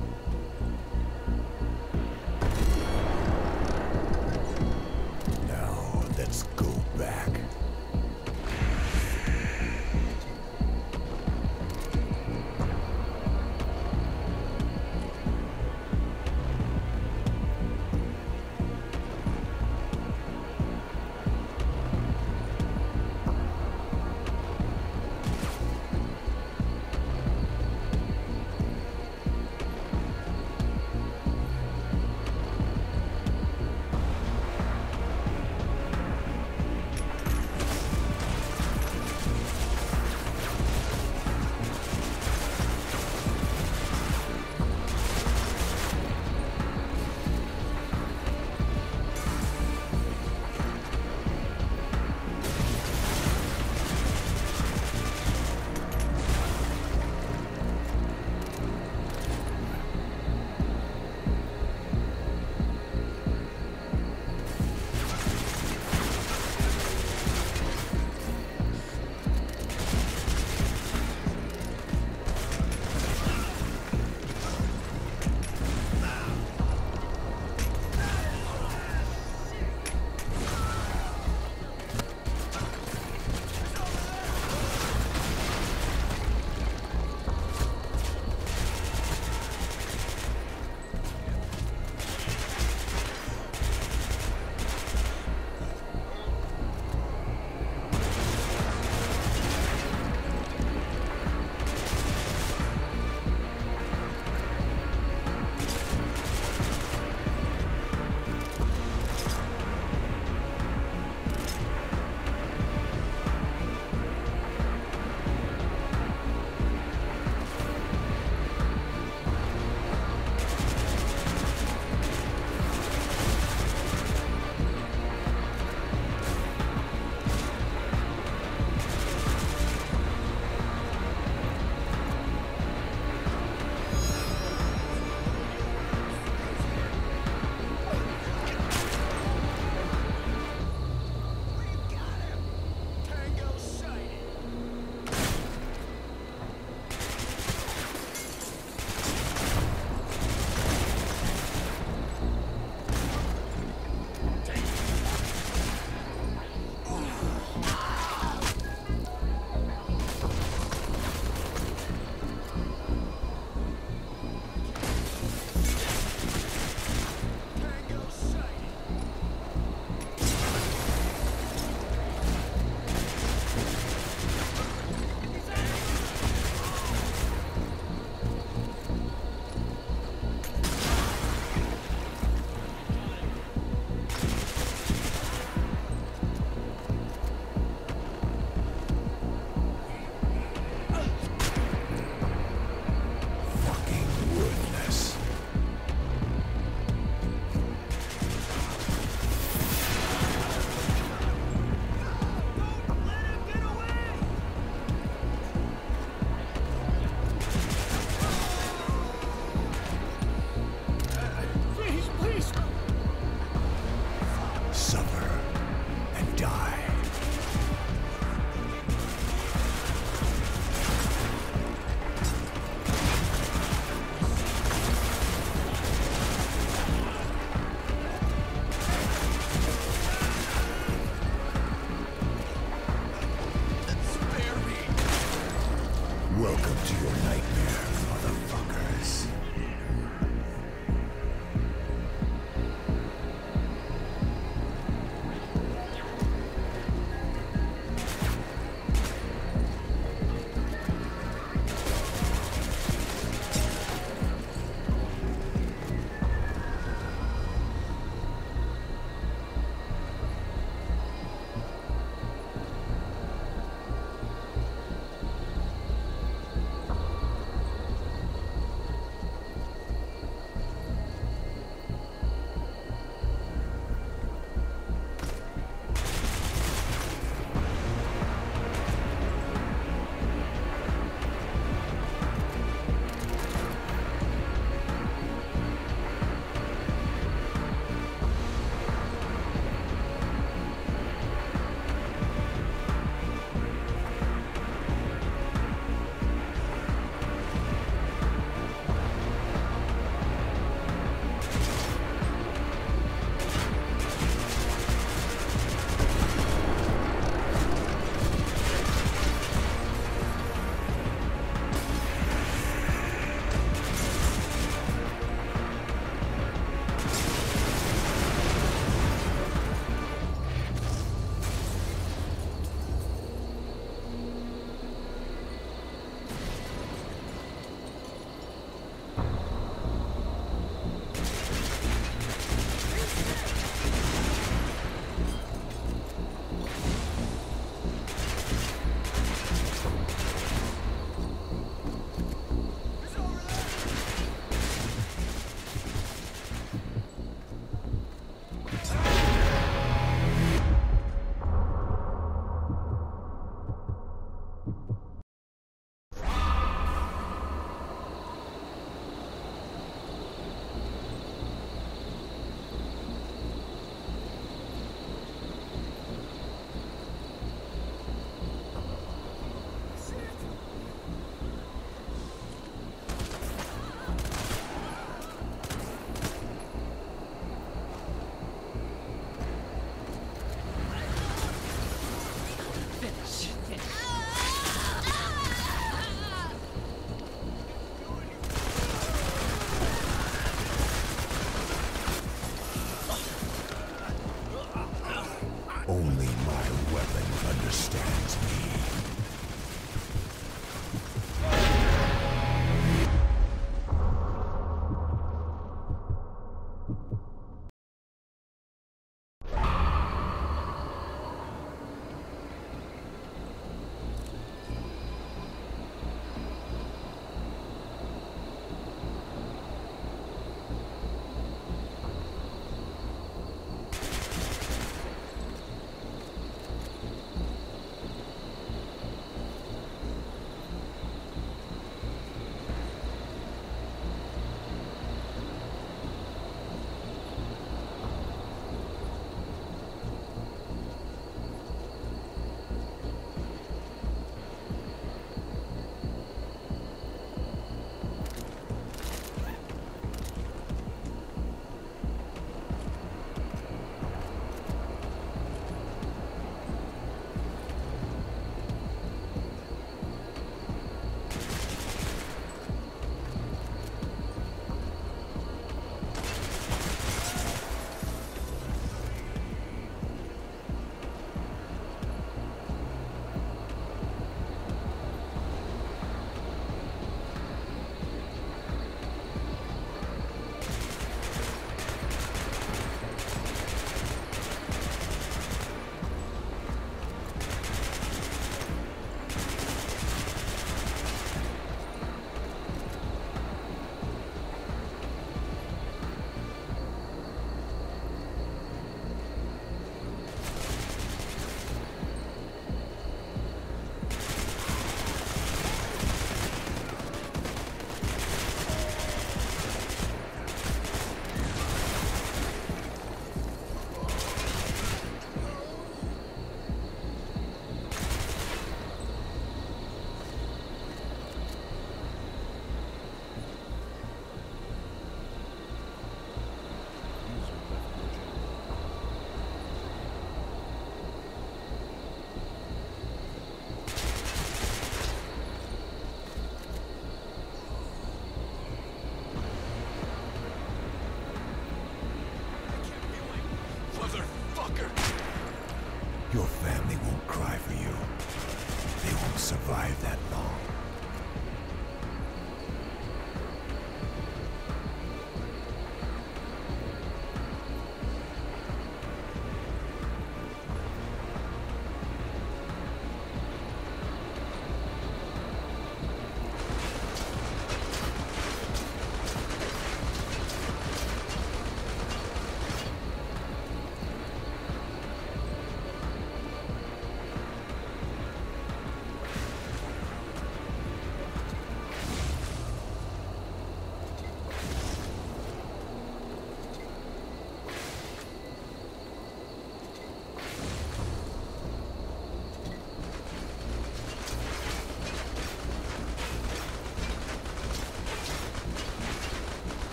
Now, let's go back.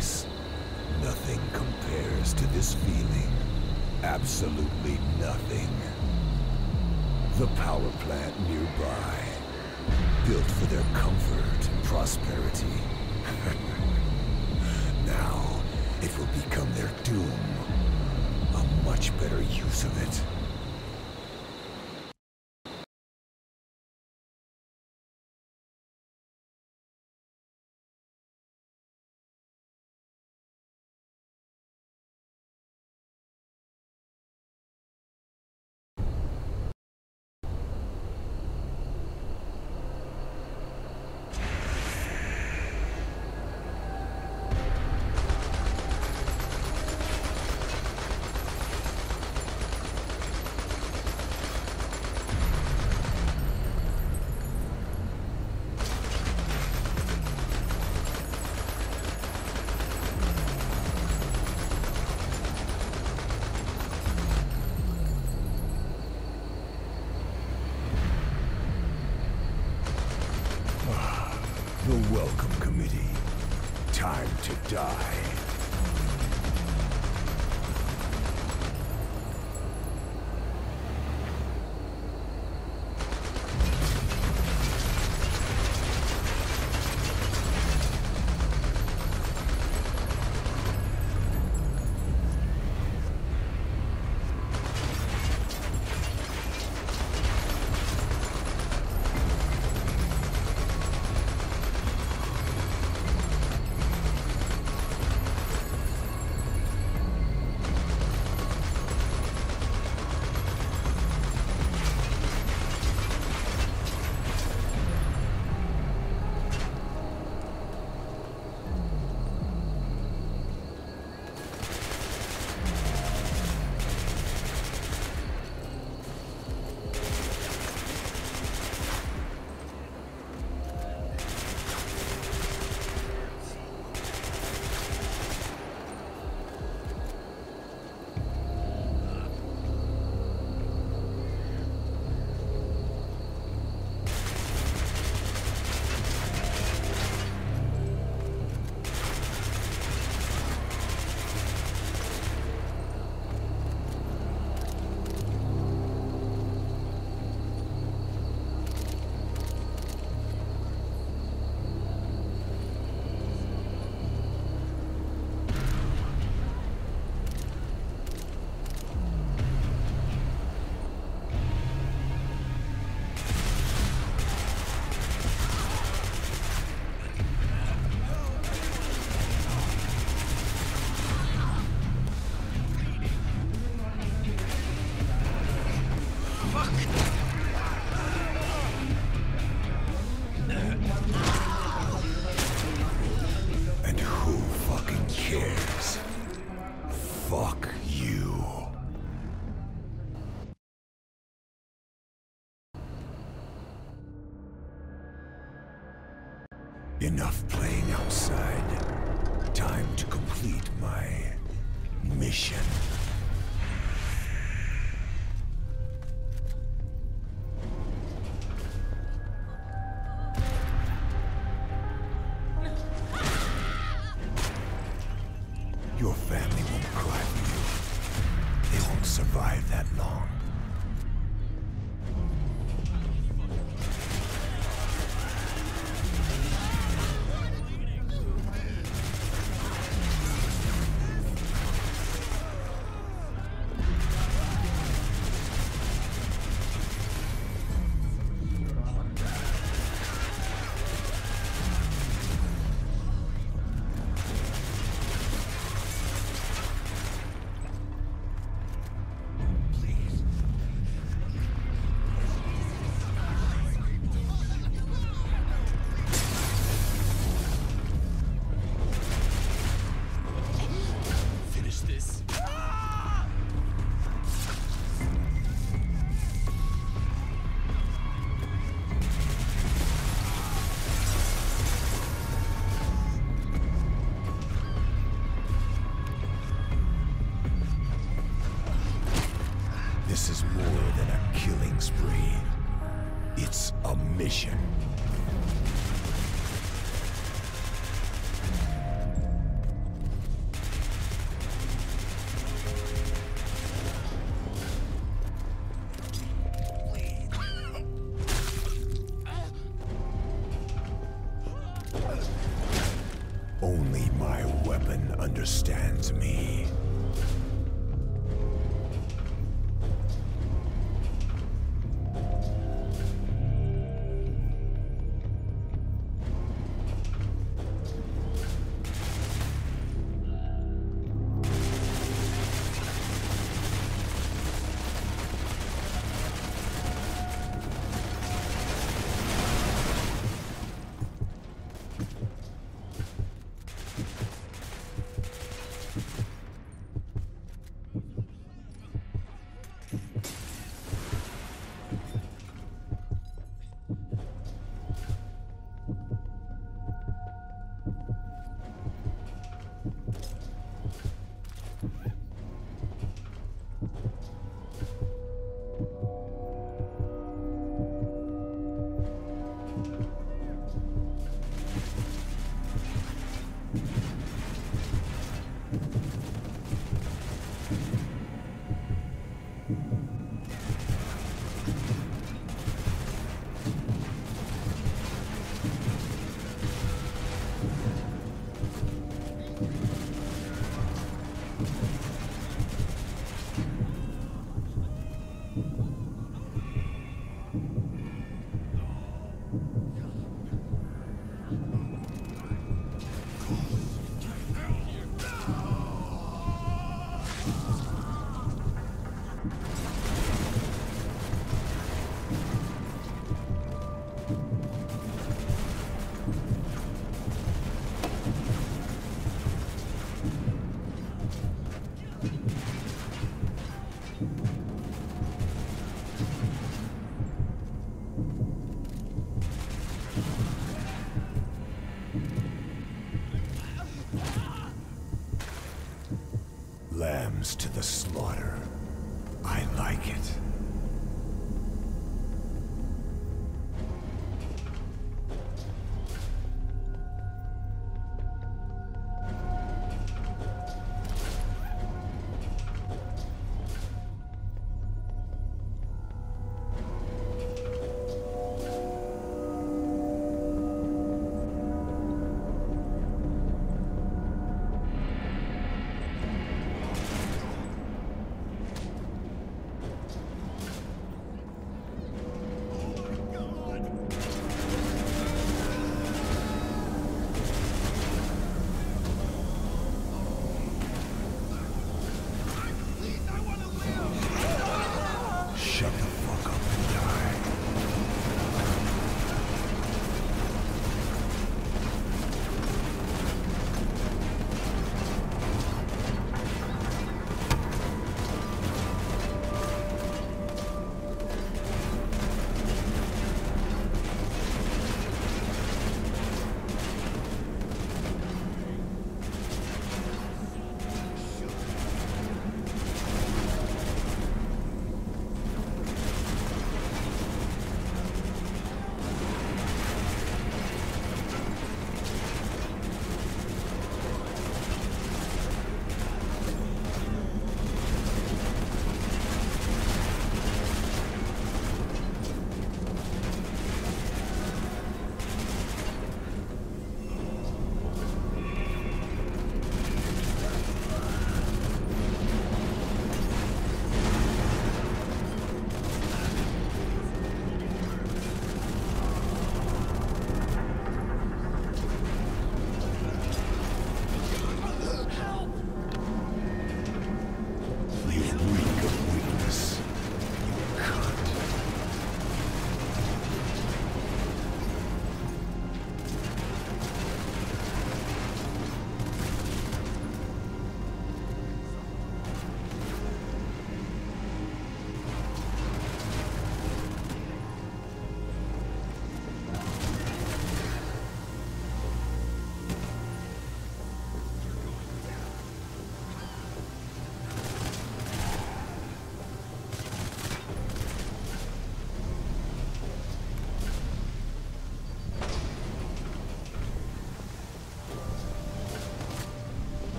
place. Nothing compares to this feeling. Absolutely nothing. The power plant nearby, built for their comfort and prosperity. Now, it will become their doom. A much better use of it. The Welcome Committee. Time to die. Fuck you. Enough playing outside. Time to complete my mission. Your family won't cry for you. They won't survive that long. Please. Only my weapon understands me. Lambs to the slaughter. I like it.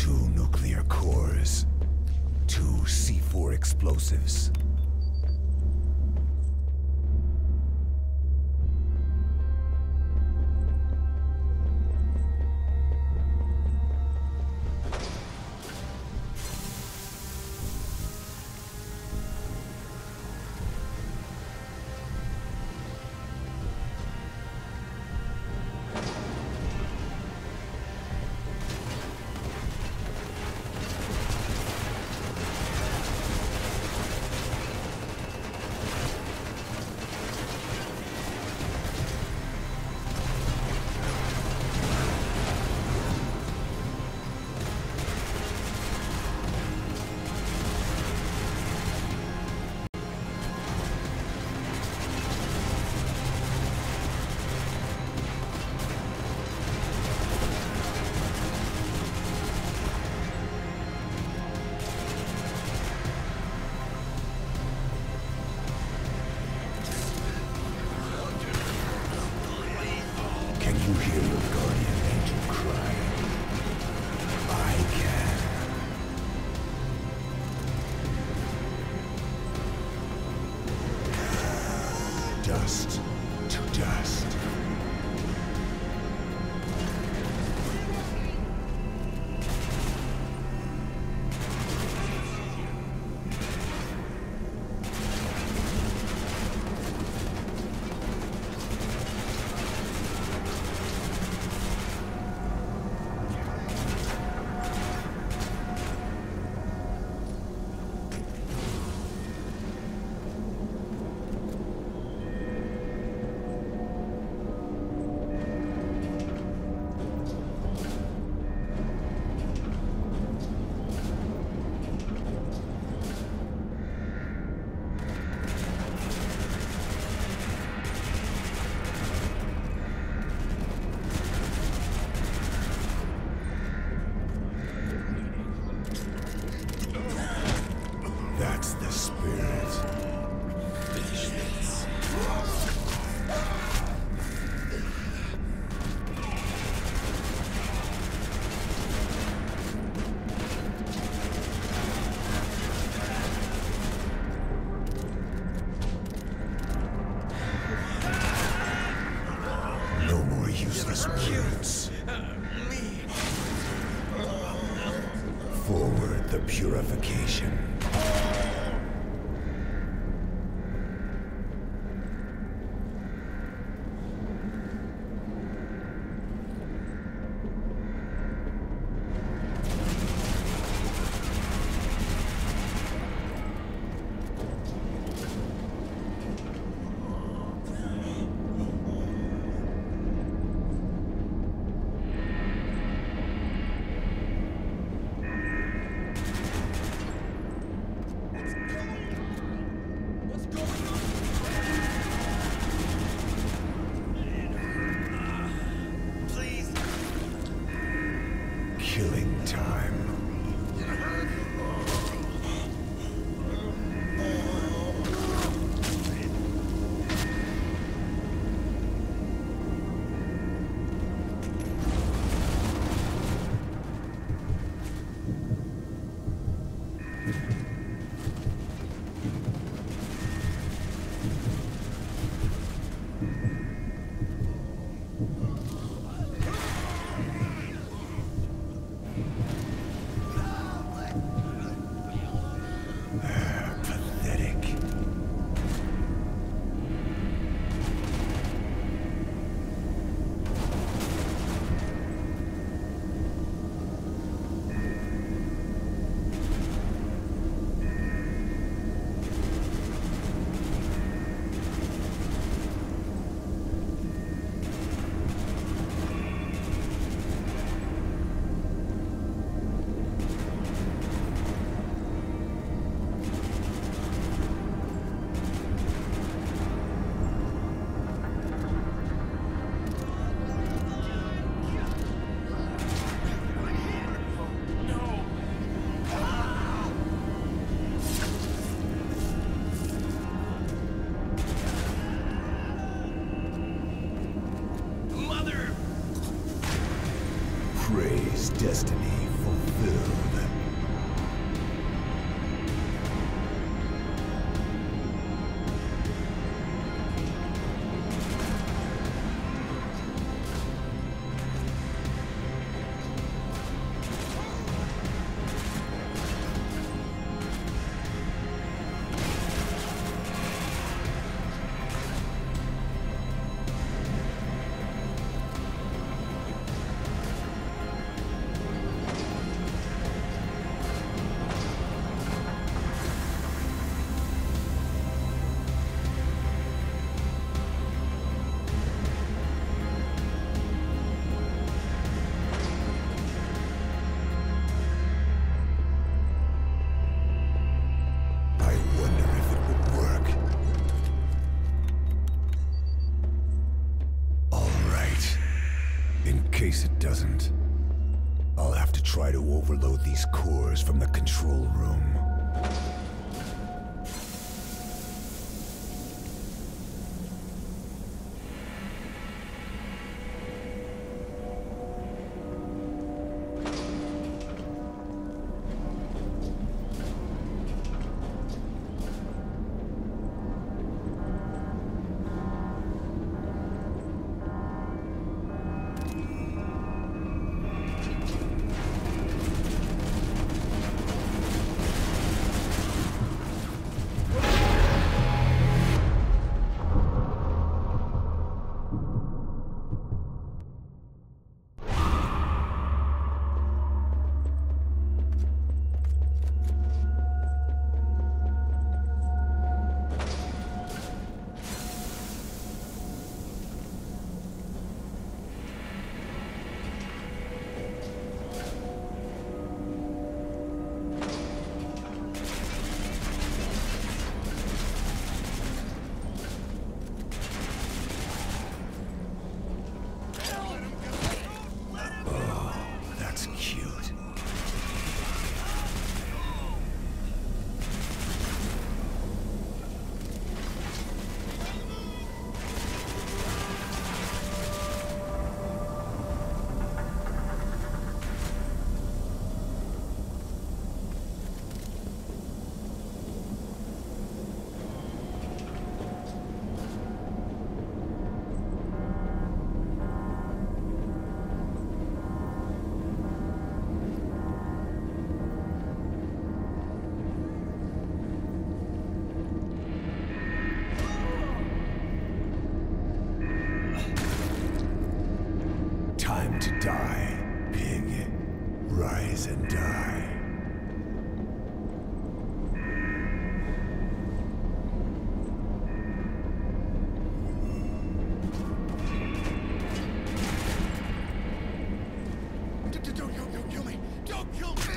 Two nuclear cores. Two C four explosives. You hear your guardian angel crying. I can. Dust to dust. That's the spirit. No more useless words. Forward the purification. Killing time. Praise destiny fulfilled. In case it doesn't, I'll have to try to overload these cores from the control room. Time to die, pig. Rise and die. Don't, don't, don't, don't kill me! Don't kill me!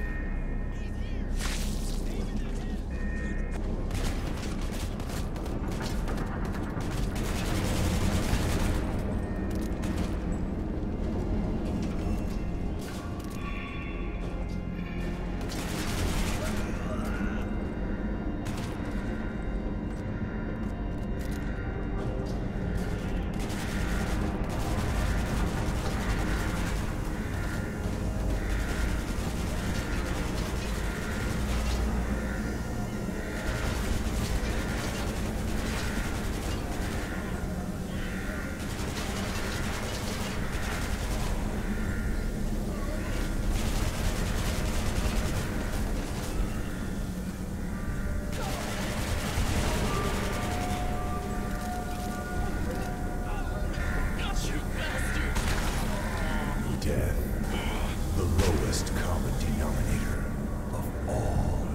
Death, the lowest common denominator of all.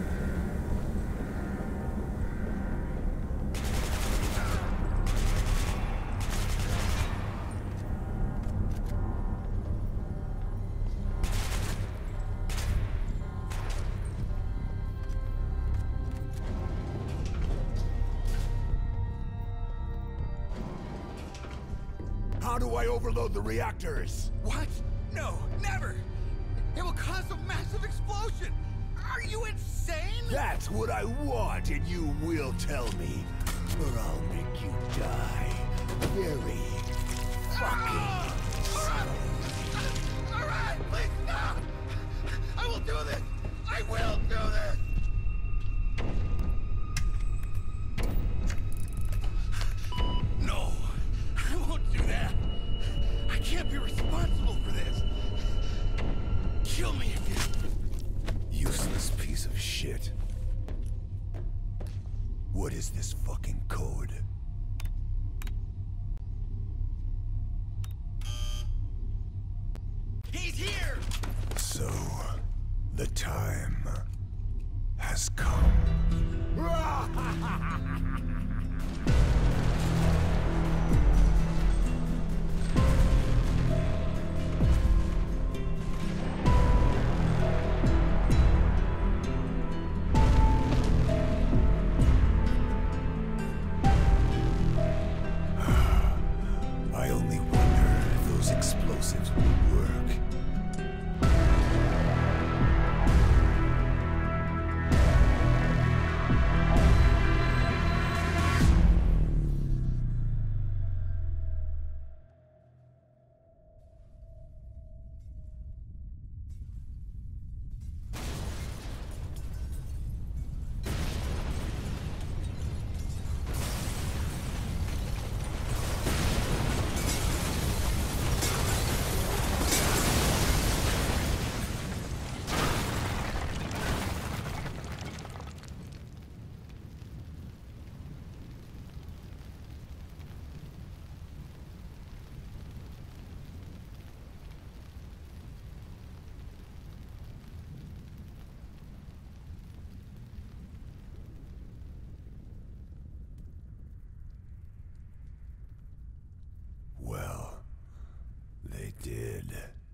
How do I overload the reactors? What? No, never! It will cause a massive explosion! Are you insane? That's what I want, and you will tell me. Or I'll make you die. Very fucking Alright, please stop! The time has come. I only wonder if those explosives will work. Well, they did.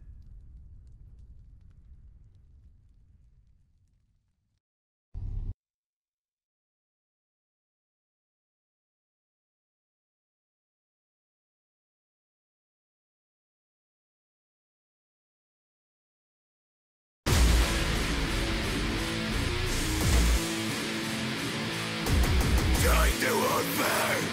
Time to unfair!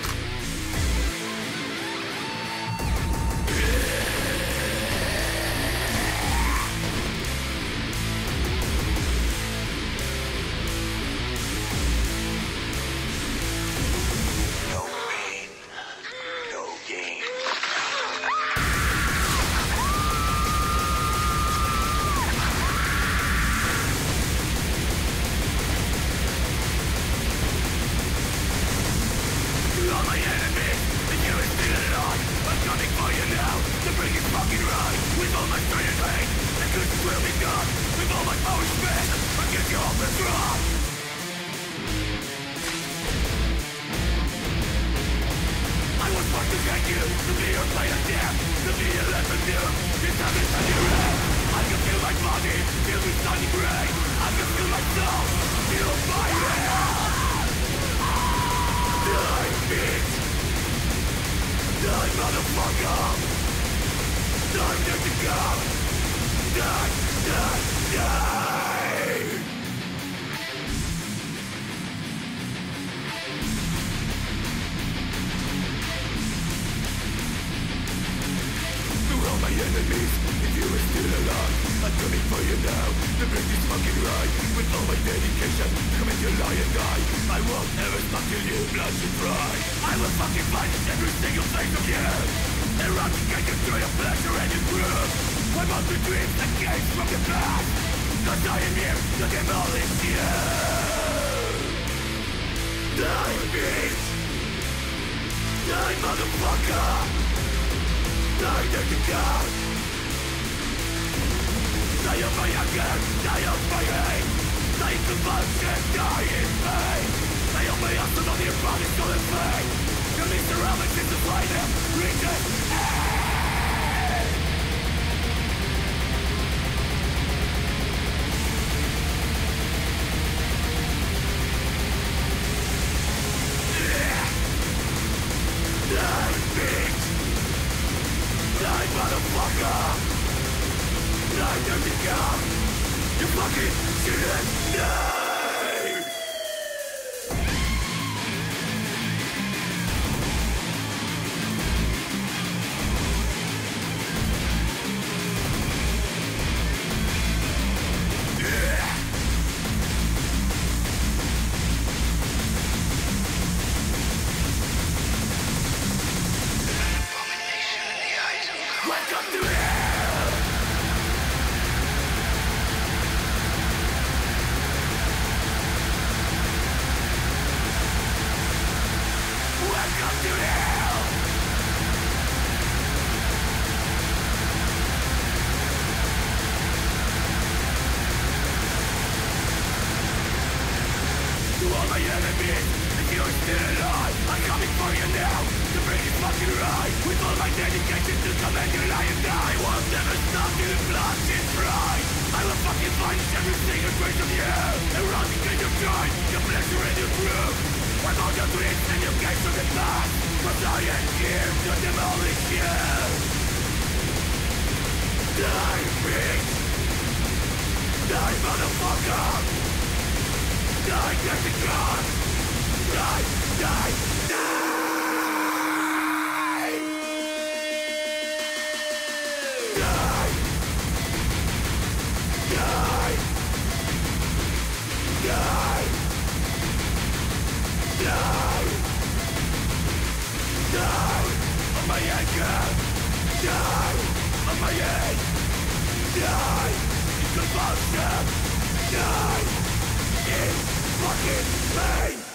No pain, no gain. You are my enemy, and you are still alive. I'm coming for you now, to bring you fucking right. With all my strength and hate, the good will be done. With all my power spent, I'll get you off the drop. I was born to get you, to be your player death, to be a lesson new. This time it's on your head. I can feel my body, feel me sunny gray. I can feel my soul, feel my head. Die, bitch! Die, motherfucker! Die, dirty god! Die, die, die! To all my enemies, if you are still alive, I'm coming for you now, to bring this fucking right. With all my dedication, come and you lie and die. I won't ever stop till you blood you dry. I will fucking fight every single face of you. Eradicate you through your pleasure and your groove. I want to dreams that came from the past, cause I am here to demolish you. Die, bitch! Die, motherfucker! Die, dirty god! Die of my anger, die of my hate. Die in convulsion, die in pain. Die of my actions on your body, soul and pain. You need to realm and simplify them, reach it, end. Die, bitch! Die, motherfucker! Die, dirty god! You fucking shouldn't die! Welcome to hell! enemies. If you're still alive, I'm coming for you now. The brain is fucking right. With all my dedication to command your I and I will never stop till the blood is right. I will fucking find every single trace of you. Eradicate your joy, your pleasure and your truth. I'm out to twist and you gaze from the past. Cause I am here to demolish you. Die, bitch! Die, motherfucker! Die, get the gun! Die, die, die! Die! Die! Die! Die! Die! On my anger! Die! On my head! Die! In compulsion! Die! In fucking pain!